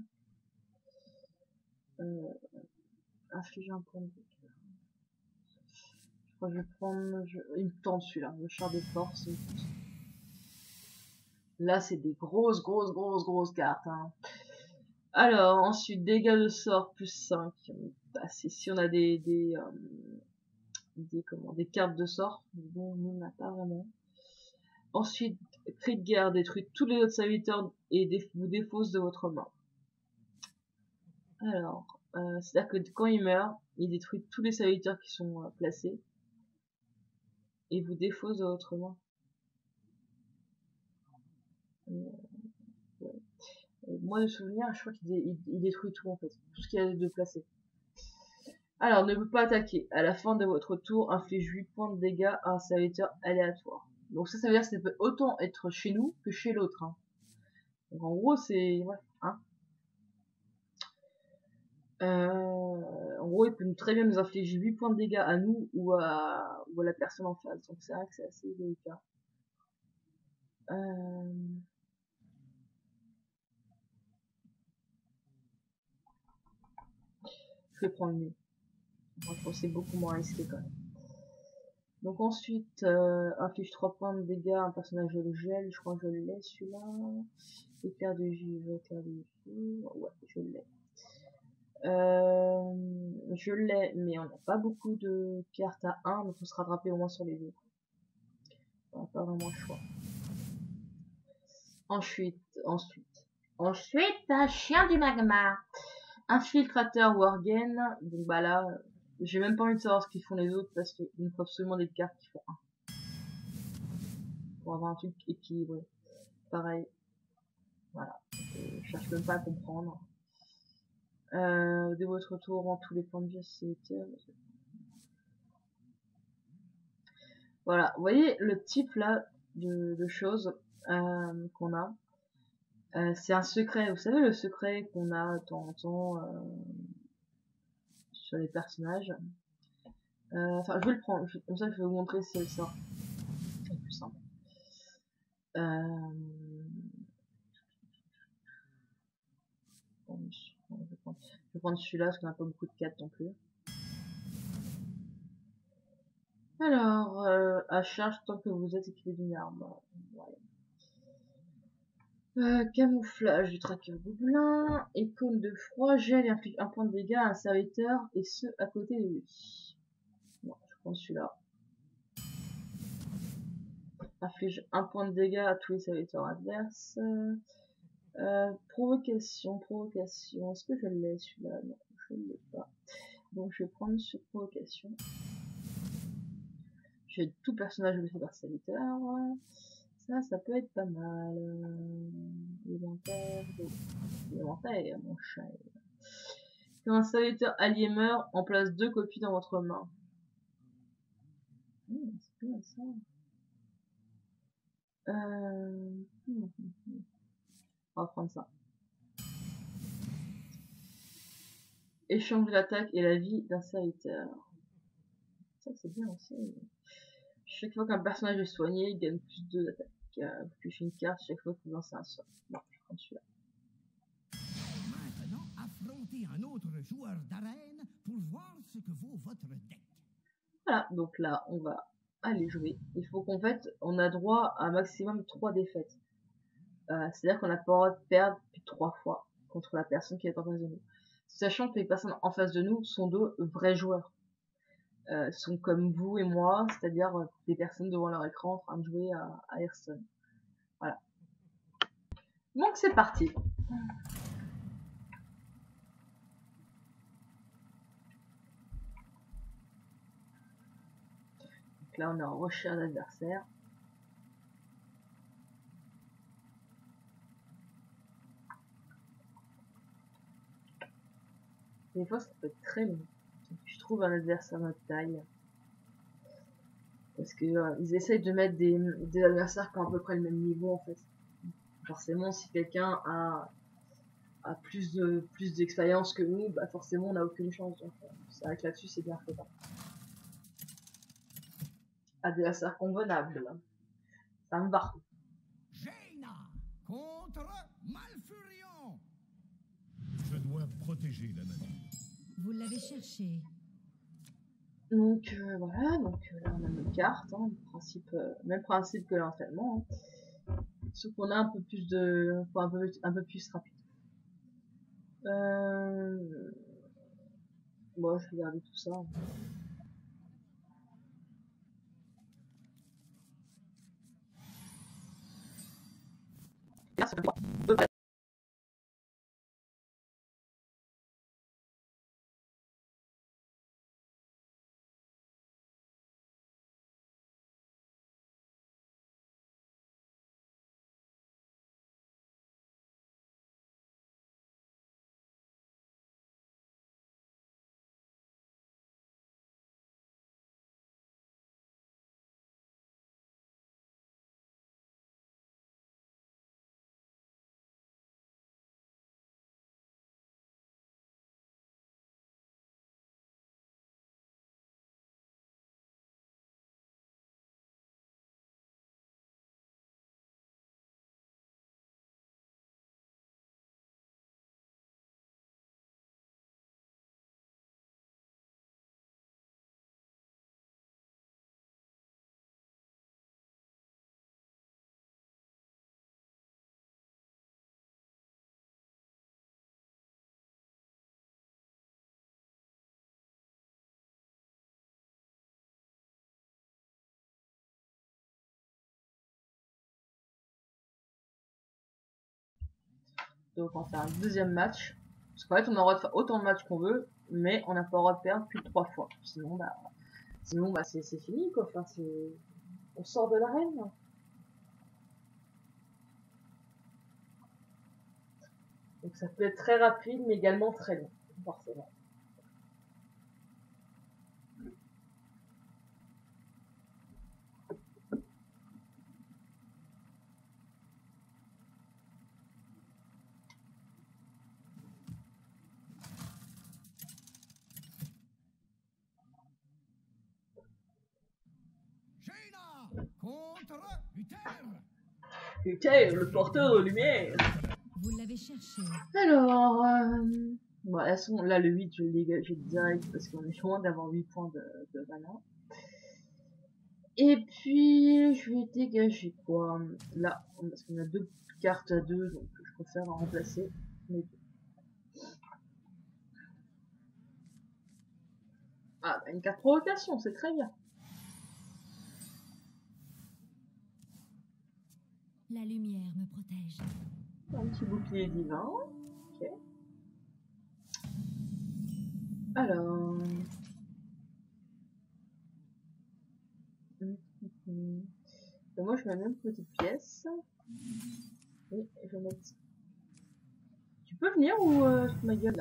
Inflige 1 point de dégâts. Je crois que je vais prendre... Il me tente celui-là, le char de force. Là, c'est des grosses cartes. Hein. Alors, ensuite, dégâts de sort, plus 5. Bah, c'est si on a des cartes de sort. Bon, nous, on n'a pas vraiment. Ensuite, cri de guerre, détruit tous les autres serviteurs et vous défausse de votre main. Alors, c'est-à-dire que quand il meurt, il détruit tous les serviteurs qui sont placés. Et vous défausse de votre main. Ouais. Moi de souvenir, je crois qu'il détruit tout en fait, tout ce qu'il y a de placé. Alors, ne peut pas attaquer. À la fin de votre tour, inflige 8 points de dégâts à un serviteur aléatoire. Donc ça veut dire que ça peut autant être chez nous que chez l'autre. Hein. Donc en gros, c'est... Ouais, hein. En gros, il peut très bien nous infliger 8 points de dégâts à nous ou à la personne en face. Donc c'est vrai que c'est assez délicat. Je vais prendre lui. Moi, je pense que c'est beaucoup moins risqué quand même. Donc ensuite, inflige 3 points de dégâts à un personnage de gel. Je crois que je l'ai celui-là. Éclair de givre, éclair de givre. Ouais, je l'ai. Je l'ai, mais on n'a pas beaucoup de cartes à 1, donc on se rattraper au moins sur les deux. On n'a pas vraiment le choix. Ensuite, un chien du magma. Infiltrateur Worgen. Donc bah là, j'ai même pas envie de savoir ce qu'ils font les autres parce qu'il me faut absolument des cartes qui font 1. Pour avoir un truc équilibré. Pareil. Voilà. Je cherche même pas à comprendre. De votre tour, en tous les points de vie, c'est... Voilà, vous voyez le type là de choses qu'on a. C'est un secret, vous savez le secret qu'on a de temps en temps sur les personnages. Enfin, je vais le prendre, comme ça je vais vous montrer si elle sort. C'est plus simple. Je vais prendre celui-là parce qu'on n'a pas beaucoup de 4 non plus. Alors, à charge tant que vous êtes équipé d'une arme. Ouais. Camouflage du traqueur gobelin, icône de froid, gel inflige 1 point de dégâts à un serviteur et ceux à côté de lui. Non, je prends celui-là. Inflige 1 point de dégâts à tous les serviteurs adverses. Provocation. Est-ce que je l'ai celui-là? Non, je ne l'ai pas. Donc je vais prendre sur provocation. J'ai tout personnage de ce serviteur. Ça peut être pas mal. L'éventaire, mon cher. Quand un serviteur allié meurt, on place 2 copies dans votre main. C'est bien ça. On va prendre ça. Échange l'attaque et la vie d'un serviteur. Ça c'est bien aussi. Chaque fois qu'un personnage est soigné, il gagne plus 2 d'attaque. Vous pichez une carte chaque fois que vous lancez un sort. Non, je prends celui-là.
Maintenant, affrontez un autre joueur d'arène pour voir ce que vaut votre deck.
Voilà, donc là, on va aller jouer. Il faut qu'en fait, on a droit à un maximum 3 défaites. C'est-à-dire qu'on n'a pas le droit de perdre plus de 3 fois contre la personne qui est en face de nous. Sachant que les personnes en face de nous sont de vrais joueurs. Sont comme vous et moi, c'est-à-dire des personnes devant leur écran en train de jouer à Hearthstone. Voilà. Donc c'est parti. Donc là, on est en recherche d'adversaire. Des fois, ça peut être très long. Je trouve un adversaire de notre taille. Parce que ils essayent de mettre des adversaires qui ont à peu près le même niveau, en fait. Forcément, si quelqu'un a plus d'expérience que nous, bah forcément, on n'a aucune chance. Donc, c'est vrai que là-dessus, c'est bien fait. Adversaire convenable, là. Ça me va.
Jaina contre Malfurion.
Je dois protéger la nature.
Vous l'avez cherché.
Donc voilà, donc là on a nos cartes, hein, même principe que l'entraînement, hein. Sauf qu'on a un peu plus de, enfin, un peu plus rapide. Bon, je vais regarder tout ça. Donc on fait un deuxième match. Parce qu'en fait on a le droit de faire autant de matchs qu'on veut, mais on n'a pas le droit de perdre plus de 3 fois. Sinon c'est fini quoi. Enfin, on sort de l'arène. Donc ça peut être très rapide, mais également très long, forcément.
Jaina contre Uther.
Uther, le porteur de lumière.
Vous l'avez cherché.
Alors, bon, là le 8 je le dégage direct parce qu'on est loin d'avoir 8 points de mana. Et puis je vais dégager quoi là, parce qu'on a 2 cartes à 2, donc je préfère en remplacer les 2. Ah, bah, une carte provocation, c'est très bien.
La lumière me protège.
Un petit bouclier divin. Ok. Alors. Donc moi je mets la même petite pièce. Et je vais mettre. Tu peux venir ou ma gueule là?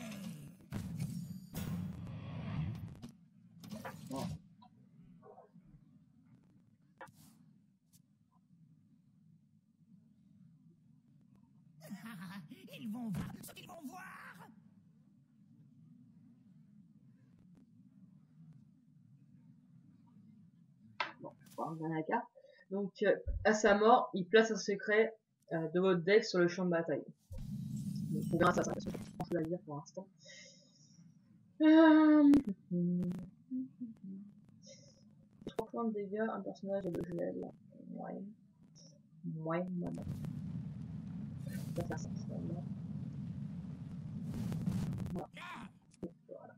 Oh.
Ils vont voir ce qu'ils vont voir.
Bon, je vais pouvoir regarder la carte. Donc, à sa mort, il place un secret de votre deck sur le champ de bataille. Donc, on verra ça, je pense la lire pour l'instant. 3 points de dégâts, un personnage et 2 gel. Ouais. Ouais. Je peux pas faire ça, finalement. Voilà. Voilà.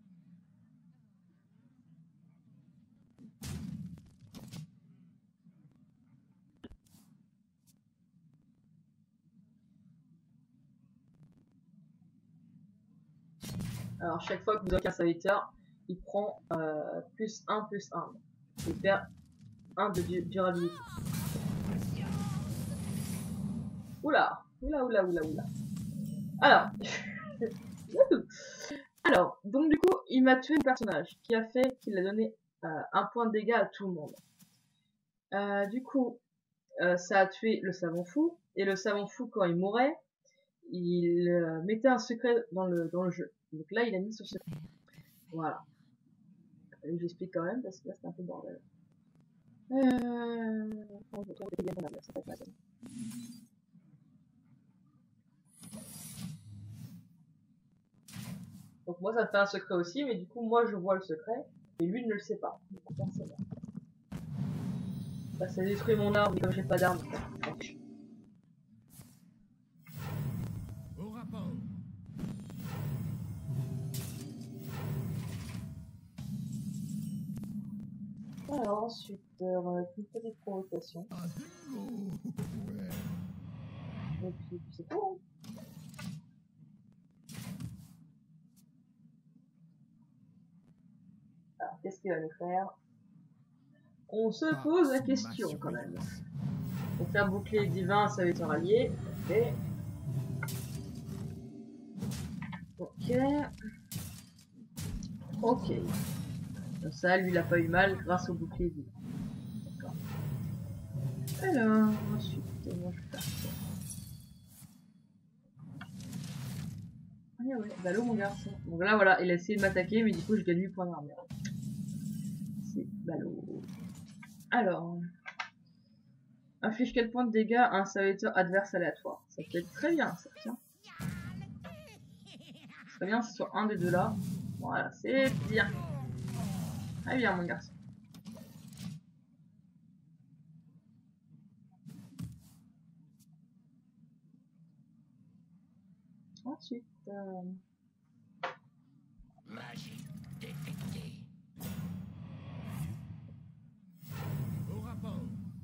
Alors, chaque fois que vous avez un serviteur, il prend +1/+1. Il perd 1 de durabilité. Oula, oula, oula, oula, oula. Alors, alors, donc du coup, il m'a tué le personnage, qui a fait qu'il a donné 1 point de dégâts à tout le monde. Du coup, ça a tué le savant fou, et le savant fou, quand il mourait, il mettait un secret dans le jeu. Donc là, il a mis ce secret. Voilà. J'explique quand même, parce que là, c'est un peu bordel. Donc moi, ça fait un secret aussi, mais du coup, moi, je vois le secret, et lui ne le sait pas. Du coup, personne. Bah, ça détruit mon arme, mais comme j'ai pas d'arme.
Au rapport.
Alors ensuite, une petite provocation.
Ah, bingo. Ouais.
Et puis c'est tout. Alors qu'est-ce qu'il va nous faire? On se pose la question quand même. Pour faire bouclier divin, ça va être un rallié. Ok. Ok. Donc ça, lui, il a pas eu mal grâce au bouclier divin. D'accord. Alors, ensuite, moi je vais faire ça. Ah ouais, ballot mon garçon. Donc là, voilà, il a essayé de m'attaquer, mais du coup, je gagne 8 points d'armure. C'est ballot. Alors. Inflige quel point de dégâts à un serviteur adverse aléatoire? Ça peut être très bien, ça, tiens. Très bien, c'est sur un des deux là. Voilà, c'est bien. Très bien, mon garçon. Ensuite...
Magie détectée. Au rapport.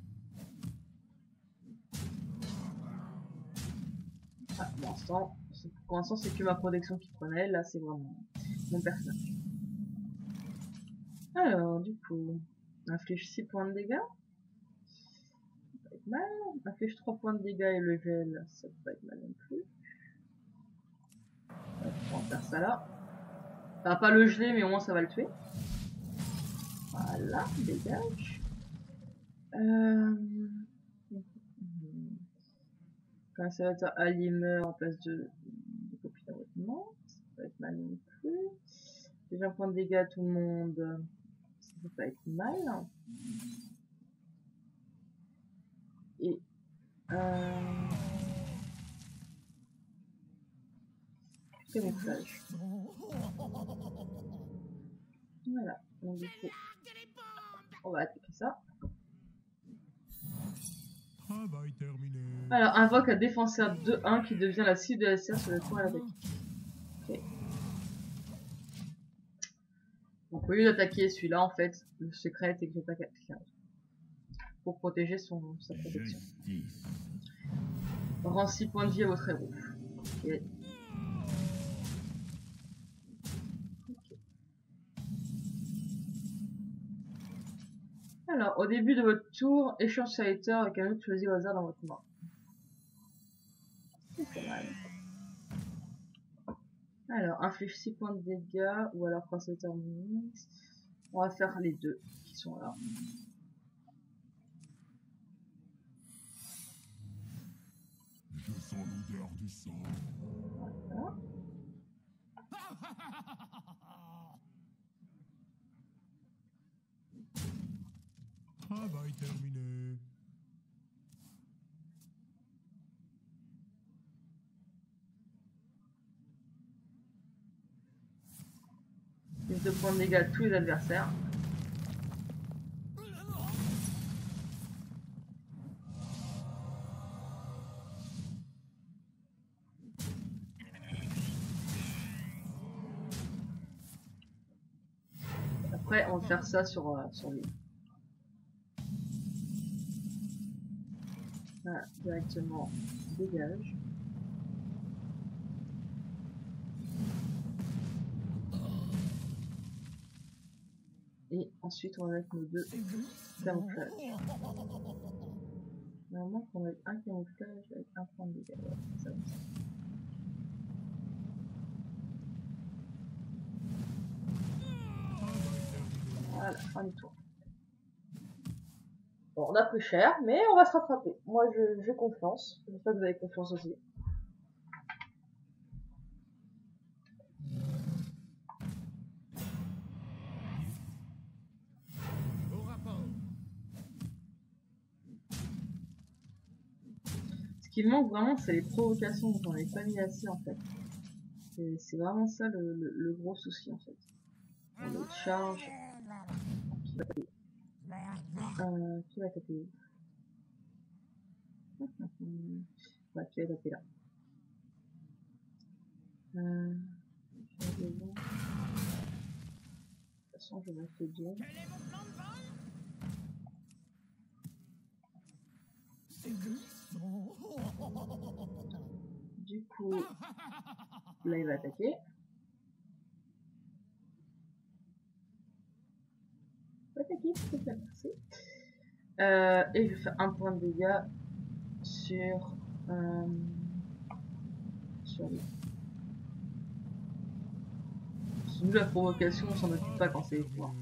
Ah, pour l'instant, c'est que ma protection qui prenait. Là, c'est vraiment mon personnage. Alors, du coup, inflige 6 points de dégâts. Ça peut être mal. Inflige 3 points de dégâts et le gel, ça peut pas être mal non plus. On va faire ça là. Ça va pas le geler, mais au moins ça va le tuer. Voilà, dégage. Quand ça va être Alimer en place de copie d'envoûtement, ça peut être mal non plus. Déjà un point de dégâts à tout le monde, ça peut pas être mal. Et camouflage. Voilà, donc du coup, on va attaquer ça.
Travail terminé.
Alors, invoque un défenseur 2-1 qui devient la cible de la SR sur le tour à l'attaque. Ok. Donc, au lieu d'attaquer celui-là, en fait, le secret est que j'attaque quelqu'un d'autre. Pour protéger sa protection.
Justice.
Rend 6 points de vie à votre héros. Ok. Alors, au début de votre tour, échange serviteur avec un autre choisi au hasard dans votre main. C'est pas mal. Alors, inflige 6 points de dégâts, ou alors quand c'est terminé. On va faire les deux qui sont là.
Je sens l'odeur du sang.
Voilà.
Travail terminé.
Plus de points de dégâts à tous les adversaires. Après, on va faire ça sur lui. Voilà, directement, dégage. Et ensuite, on va mettre nos deux camouflages. Normalement, on va mettre un camouflage avec un point de dégâts. Ouais, ça va. Voilà, fin du tour. Bon, on a pris cher, mais on va se rattraper. Moi, j'ai confiance. J'espère que vous avez confiance aussi. Ce qui me manque vraiment, c'est les provocations. J'en ai pas mis assez en fait. C'est vraiment ça le gros souci en fait. On a charge. Qui va taper qui va taper ouais, qui va taper là. De toute façon, je vais mettre deux. Du coup, là il va attaquer. C'est bien passé. Et je fais un point de dégâts sur lui. Nous, la provocation, on s'en occupe pas quand c'est les pouvoirs.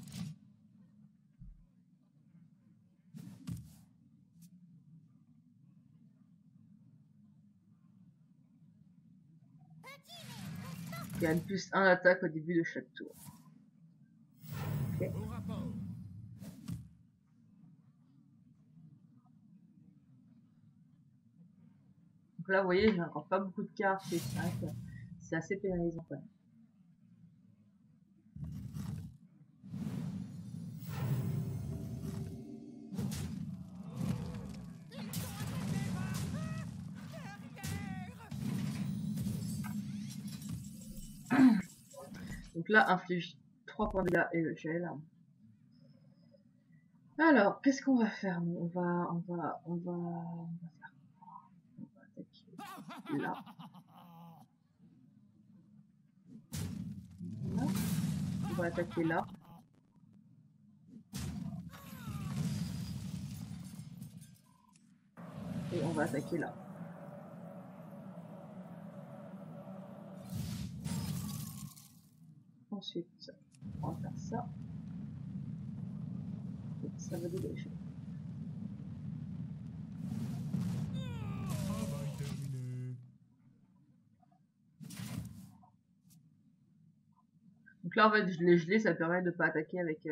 Il gagne plus 1 attaque au début de chaque tour. Okay. Donc là, vous voyez, j'ai encore pas beaucoup de cartes, c'est assez pénalisant quand même. Donc là, inflige 3 points de dégâts et le gel. Alors, qu'est-ce qu'on va faire? On va attaquer là. On va attaquer là. Et on va attaquer là. Ensuite, on va faire ça. Et ça va dégager. Donc là, en fait, je l'ai gelé, ça permet de ne pas attaquer avec,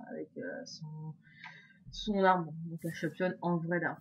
son arme. Donc la championne en vrai d'arme.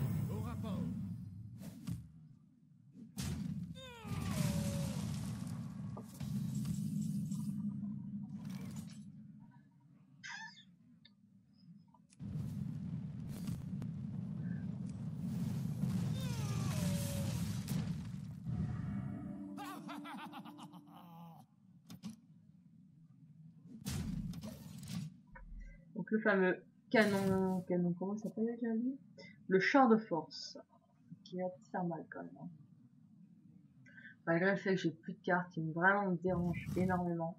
Donc le fameux canon, comment ça s'appelle déjà lui? Le char de force, qui va te faire mal quand même. Malgré le fait que j'ai plus de cartes, qui vraiment me dérange énormément.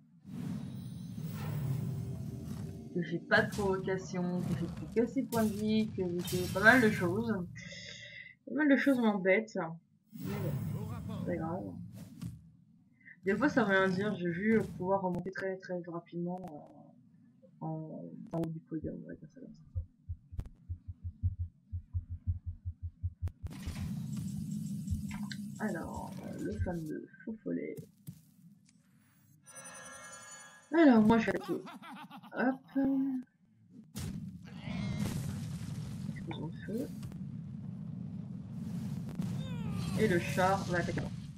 Que j'ai pas de provocation, que j'ai pris que 6 points de vie, que j'ai pas mal de choses. Pas mal de choses m'embêtent. Mais bon, c'est pas grave. Des fois ça veut rien dire, j'ai vu pouvoir remonter très très rapidement en haut du podium, on va dire ça comme ça. Alors, le fameux faux follet. Alors, moi je vais attaquer. Hop. Explosion de feu. Et le char va attaquer.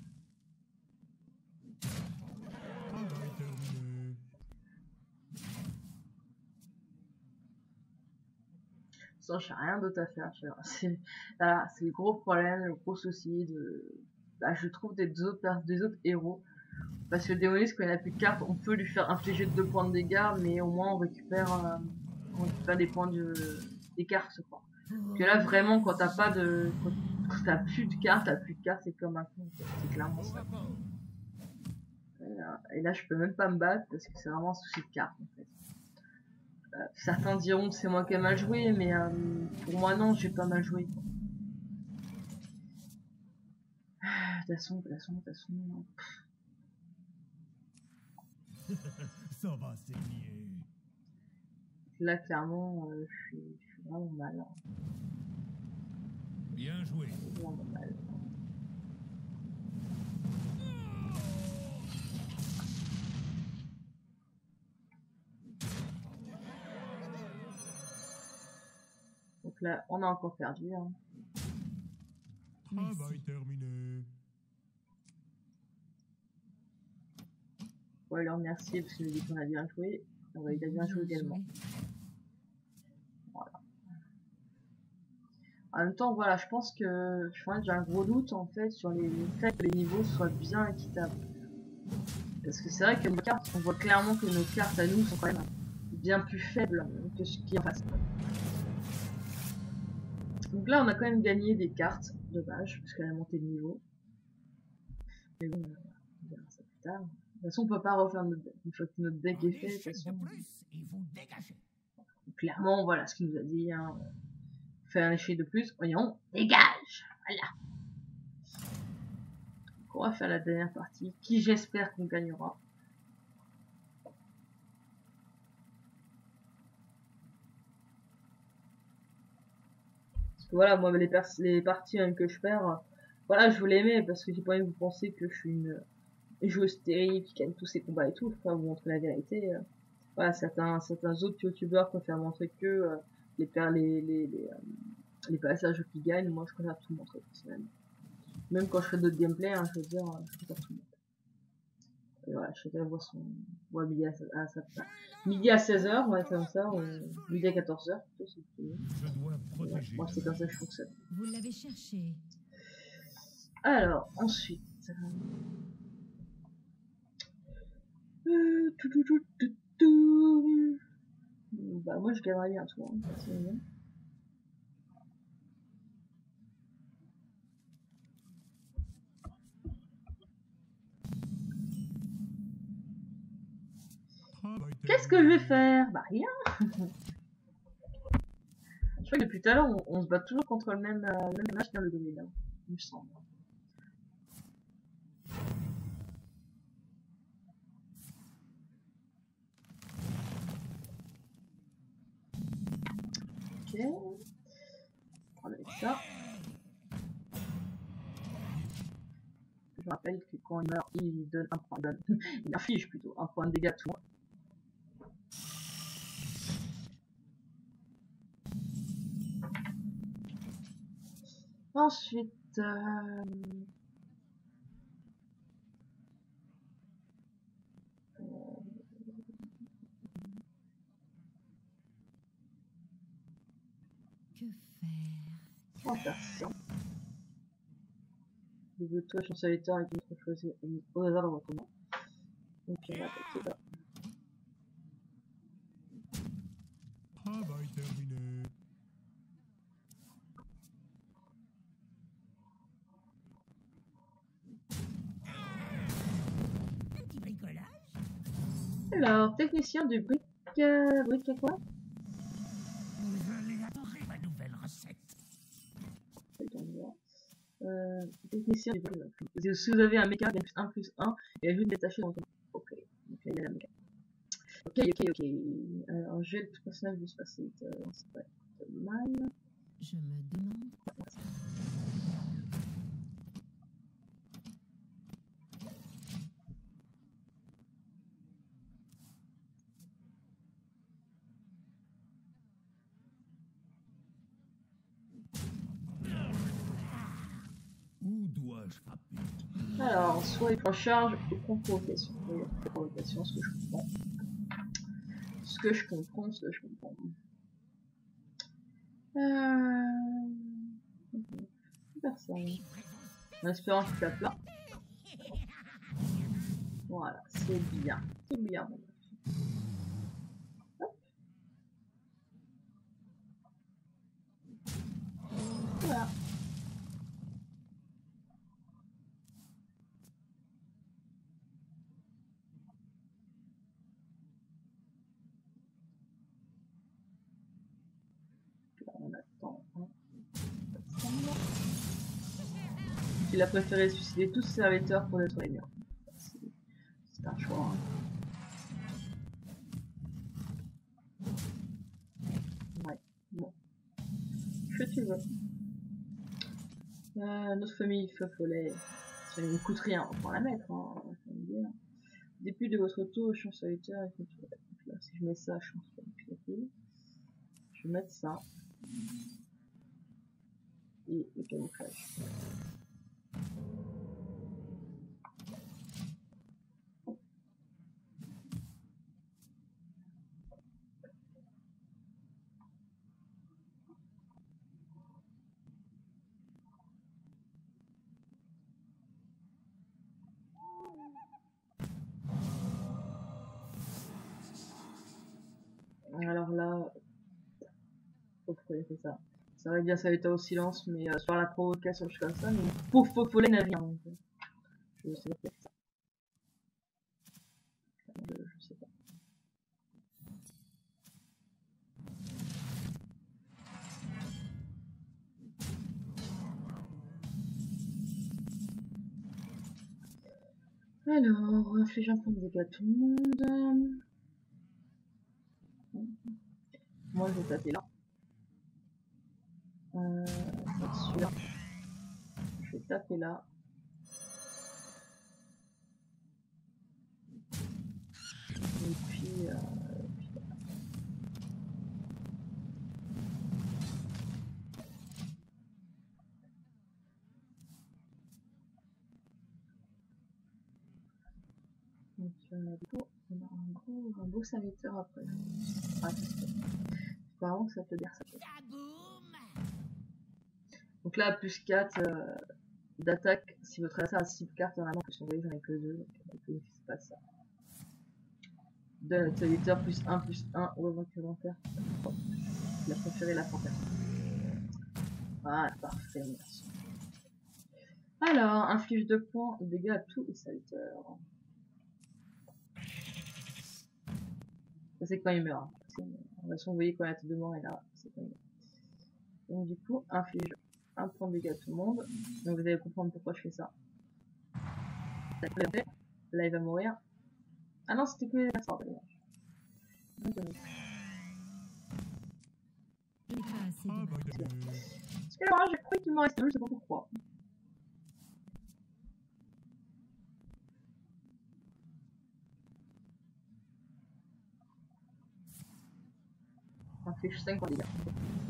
Ça, j'ai rien d'autre à faire. C'est le gros problème, le gros souci de. Bah, je trouve des autres héros. Parce que Déonis, quand il n'a plus de cartes, on peut lui faire infliger 2 points de dégâts, mais au moins on récupère des points des cartes, quoi. Parce que là, vraiment, quand t'as pas de. Quand t'as plus de cartes, c'est comme un con. C'est clairement ça. Et là, je peux même pas me battre parce que c'est vraiment un souci de cartes, en fait. Certains diront que c'est moi qui ai mal joué, mais pour moi non, j'ai pas mal joué. De toute façon.
Ça va saigner.
Là, clairement, je suis vraiment mal. Hein.
Bien joué.
Vraiment mal. Donc là, on a encore perdu. Hein.
Travail terminé.
On va leur remercier parce qu'il nous dit qu'on a bien joué. Il a bien joué également. Voilà. En même temps, voilà, je pense que j'ai un gros doute en fait sur le fait que les niveaux soient bien équitables. Parce que c'est vrai que nos cartes, on voit clairement que nos cartes à nous sont quand même bien plus faibles que ce qui est en face. Donc là, on a quand même gagné des cartes, dommage, parce qu'elle a monté de niveau. Mais bon, on verra ça plus tard. De toute façon, on peut pas refaire notre deck. Une fois que notre deck est fait, de toute façon. Clairement, voilà ce qu'il nous a dit. Hein. Faire un échec de plus, voyons, dégage. Voilà. Donc, on va faire la dernière partie, qui j'espère qu'on gagnera. Parce que voilà, moi les parties hein, que je perds, voilà, je vous l'aimais parce que j'ai pas envie de vous penser que je suis une joueuse terrible qui gagne tous ses combats et tout. Je préfère vous montrer la vérité. Voilà, certains autres youtubeurs préfèrent montrer que les passages qui gagnent. Moi, je préfère tout montrer personnellement. Même quand je fais d'autres gameplays, hein, je veux dire, je préfère tout montrer. Et voilà, chacun voit son midi à 16h, ouais, comme ça, ou midi à 14h. Voilà, moi, c'est comme ça que je fonctionne.
Vous l'avez cherché.
Alors, ensuite. Bah, moi, je gagnerais bien tout, hein, personnellement. Qu'est-ce que je vais faire? Bah, rien. Je crois que depuis tout à l'heure, on se bat toujours contre le même match dans le gagner là, il me semble. Ok. On va avec ça. Je rappelle que quand il meurt, il donne un point. Il inflige plutôt un point de dégâts à tout. Ensuite,
Que faire?
on va faire ça. Le bleu touche en solitaire avec une autre chose au hasard dans votre main. Donc on va attaquer là.
Travail terminé.
Petit bricolage.
Alors, technicien du brick à quoi?
Je l'ai adoré, ma nouvelle recette.
Technicien du brick. Si vous avez un méca, gagne plus 1 et ajoute détaché dans ton. Ok, donc là il y a la méca. Ok. Alors, je vais le personnage du facilitateur, c'est pas mal.
Je me demande.
Où dois-je frapper?
Alors, soit il prend charge ou prend provocation. Oui, il prend provocation, ce que je comprends. Ce que je comprends. Personne. En espérant qu'il tape là. Voilà, c'est bien. C'est bien, mon gars. Hop. Voilà. qu'il a préféré suicider tous ses serviteurs pour être les miens. C'est un choix. Hein. Ouais, bon. Que tu veux. Notre famille Feu Follet. Ça ne coûte rien, on va la mettre. Hein, début de votre tour, champ solitaire. Là, si je mets ça, je pense que je vais mettre ça. Et le camouflage. Alors là, pourquoi il fait ça? Ça aurait bien salutaire au silence, mais sur la provocation, je suis comme ça, mais pour faux follet n'a rien. Donc, je sais pas ça. Je sais pas. Alors, inflige un point de dégâts à tout le monde. Moi, je vais taper là. Celui-là. Je vais taper là. Et puis donc, du coup, on a un beau serviteur après. Ah, faut vraiment que ça te berce. Donc là, plus 4 d'attaque. Si votre adversaire a 6 cartes normalement, que son j'en ai que 2. Donc, c'est pas ça. Donne notre serviteur plus 1 au volontaire. Il a préféré la fantasme. Voilà, parfait, merci. Alors, inflige 2 points de dégâts à tous les serviteurs. Ça c'est quand il meurt. De toute façon, vous voyez quand la tête de mort est là, c'est quand il meurt. Donc du coup, inflige 1 point de dégâts à tout le monde. Donc vous allez comprendre pourquoi je fais ça. Là il va mourir. Ah non, c'était que les adversaires d'ailleurs. Parce que alors, j'ai cru qu'il m'en restait 2, je sais pas pourquoi. Inflige 5 points de dégâts.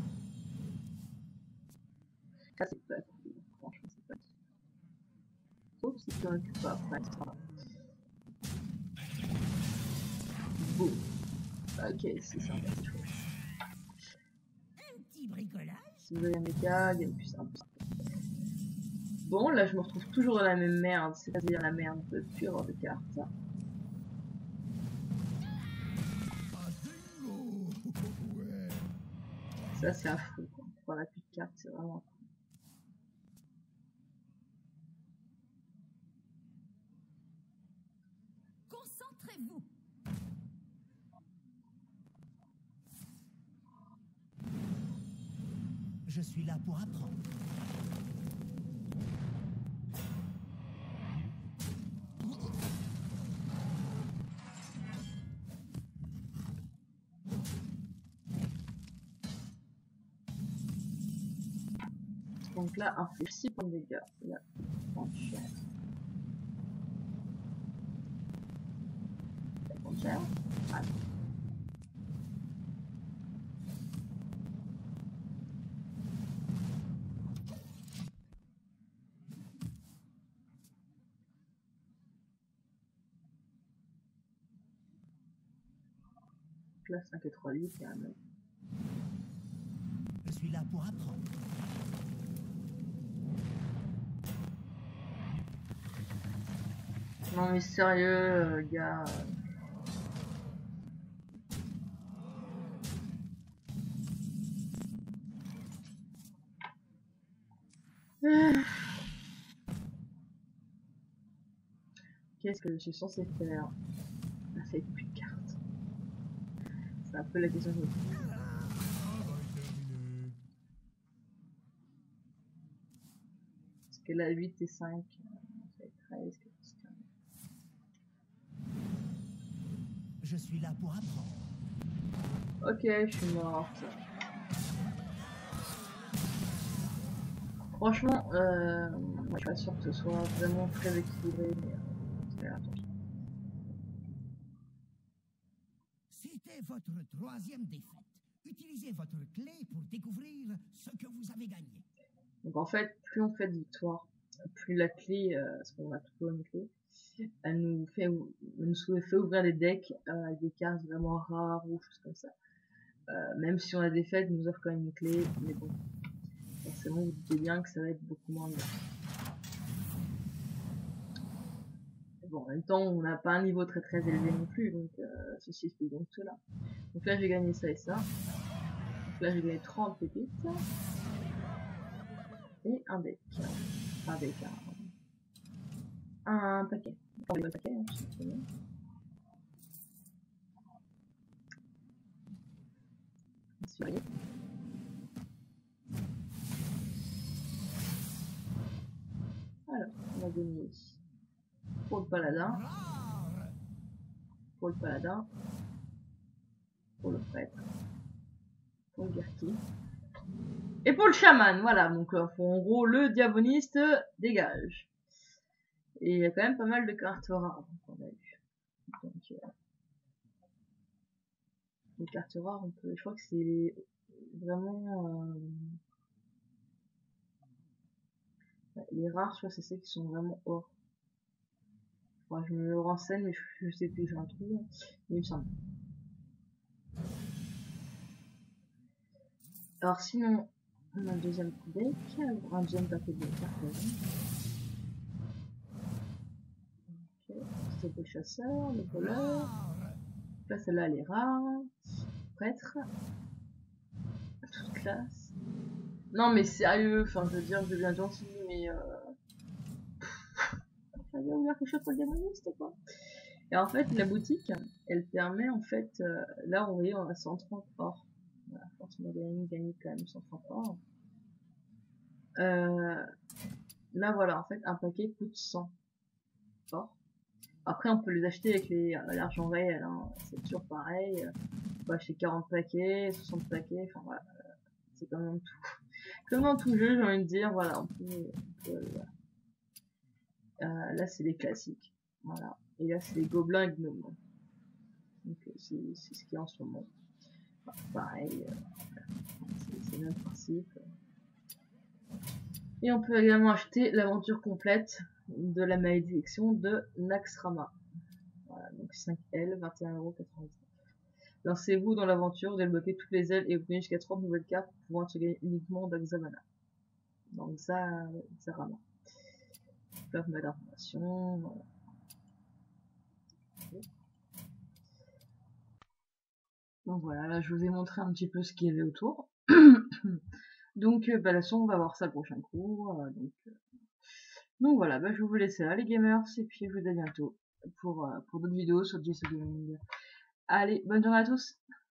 Ça c'est pas cool, franchement c'est pas cool. Sauf si tu récupères pas après, c'est pas grave. Boum. Ok, c'est sympa, c'est chouette.
Un petit bricolage.
Si vous avez un méca, il y a une puissance. Bon, là je me retrouve toujours dans la même merde, c'est-à-dire la merde de pure de cartes. Ça c'est affreux quoi. Pour la plus de cartes, c'est vraiment affreux.
Concentrez-vous. Je suis là pour apprendre.
Donc là, inflige 6 points de dégâts. Là, cher. Ça compte cher. Ah. Là, 5 et 3 8, quand même.
Je suis là pour apprendre.
Non mais sérieux, gars. Qu'est-ce que je suis censé faire? Ah, c'est plus de cartes. C'est un peu la question que je me pose. Est-ce qu'elle a 8 et 5. Ça fait 13, 14, 15.
Je suis là pour apprendre.
Ok, je suis morte. Franchement, moi, je suis pas sûre que ce soit vraiment très équilibré, mais attends.
C'était votre troisième défaite. Utilisez votre clé pour découvrir ce que vous avez gagné.
Donc en fait, plus on fait de victoires, plus la clé, parce qu'on a toujours une clé, elle nous fait ouvrir des decks avec des cartes vraiment rares ou choses comme ça. Même si on a des défaite, elle nous offre quand même une clé, mais bon, forcément vous doutez bien que ça va être beaucoup moins bien. Bon, en même temps, on n'a pas un niveau très élevé non plus, donc ceci explique donc cela. Donc là, j'ai gagné ça et ça. Donc là, j'ai gagné 30 pépites. Et un deck. Avec un paquet. Enfin, un paquet, hein, tout simplement. Alors, on a gagné pour le paladin, pour le paladin, pour le prêtre, pour le guerrier et pour le chaman. Voilà, donc en gros le diaboliste dégage. Et il y a quand même pas mal de cartes rares qu'on a eu. Donc, les cartes rares, on peut, je crois que c'est vraiment les rares, je crois que c'est ceux qui sont vraiment or. Enfin, je me renseigne, mais je sais plus, j'ai un trou, mais il me semble. Alors sinon, on a un deuxième deck, un deuxième paquet de cartes. Ok, c'est le chasseur, le voleur. Là, celle-là, elle est rare. Prêtre. Toute classe. Non, mais sérieux, enfin, je veux dire, je deviens gentil, mais ça vient ouvrir quelque chose pour le diaboliste, quoi. Et en fait, la boutique, elle permet, en fait, là, on voit, on a 130 or. Voilà, forcément, gagner quand même 130 or. Là, voilà, en fait, un paquet coûte 100 or. Après, on peut les acheter avec l'argent réel, hein. C'est toujours pareil. On peut acheter 40 paquets, 60 paquets, enfin voilà. C'est comme dans tout. Comme dans tout jeu, j'ai envie de dire, voilà, on peut voilà. Là, c'est les classiques. Voilà. Et là, c'est les gobelins et gnomes. Donc, c'est ce qu'il y a en ce moment. Enfin, pareil, c'est le même principe. Et on peut également acheter l'aventure complète de la malédiction de Naxxrama. Voilà, donc 5L, 21,99€. Lancez-vous dans l'aventure, débloquez toutes les ailes et obtenez jusqu'à 30 nouvelles cartes pouvant être gagnées uniquement d'Axamana. Donc ça, Naxxrama. Plein d'informations. Voilà. Donc voilà, là je vous ai montré un petit peu ce qu'il y avait autour. Donc bah, la façon, on va voir ça le prochain cours. Donc voilà, bah, je vais vous laisser là les gamers, et puis je vous dis à bientôt pour d'autres vidéos sur JS Gaming. Allez, bonne journée à tous!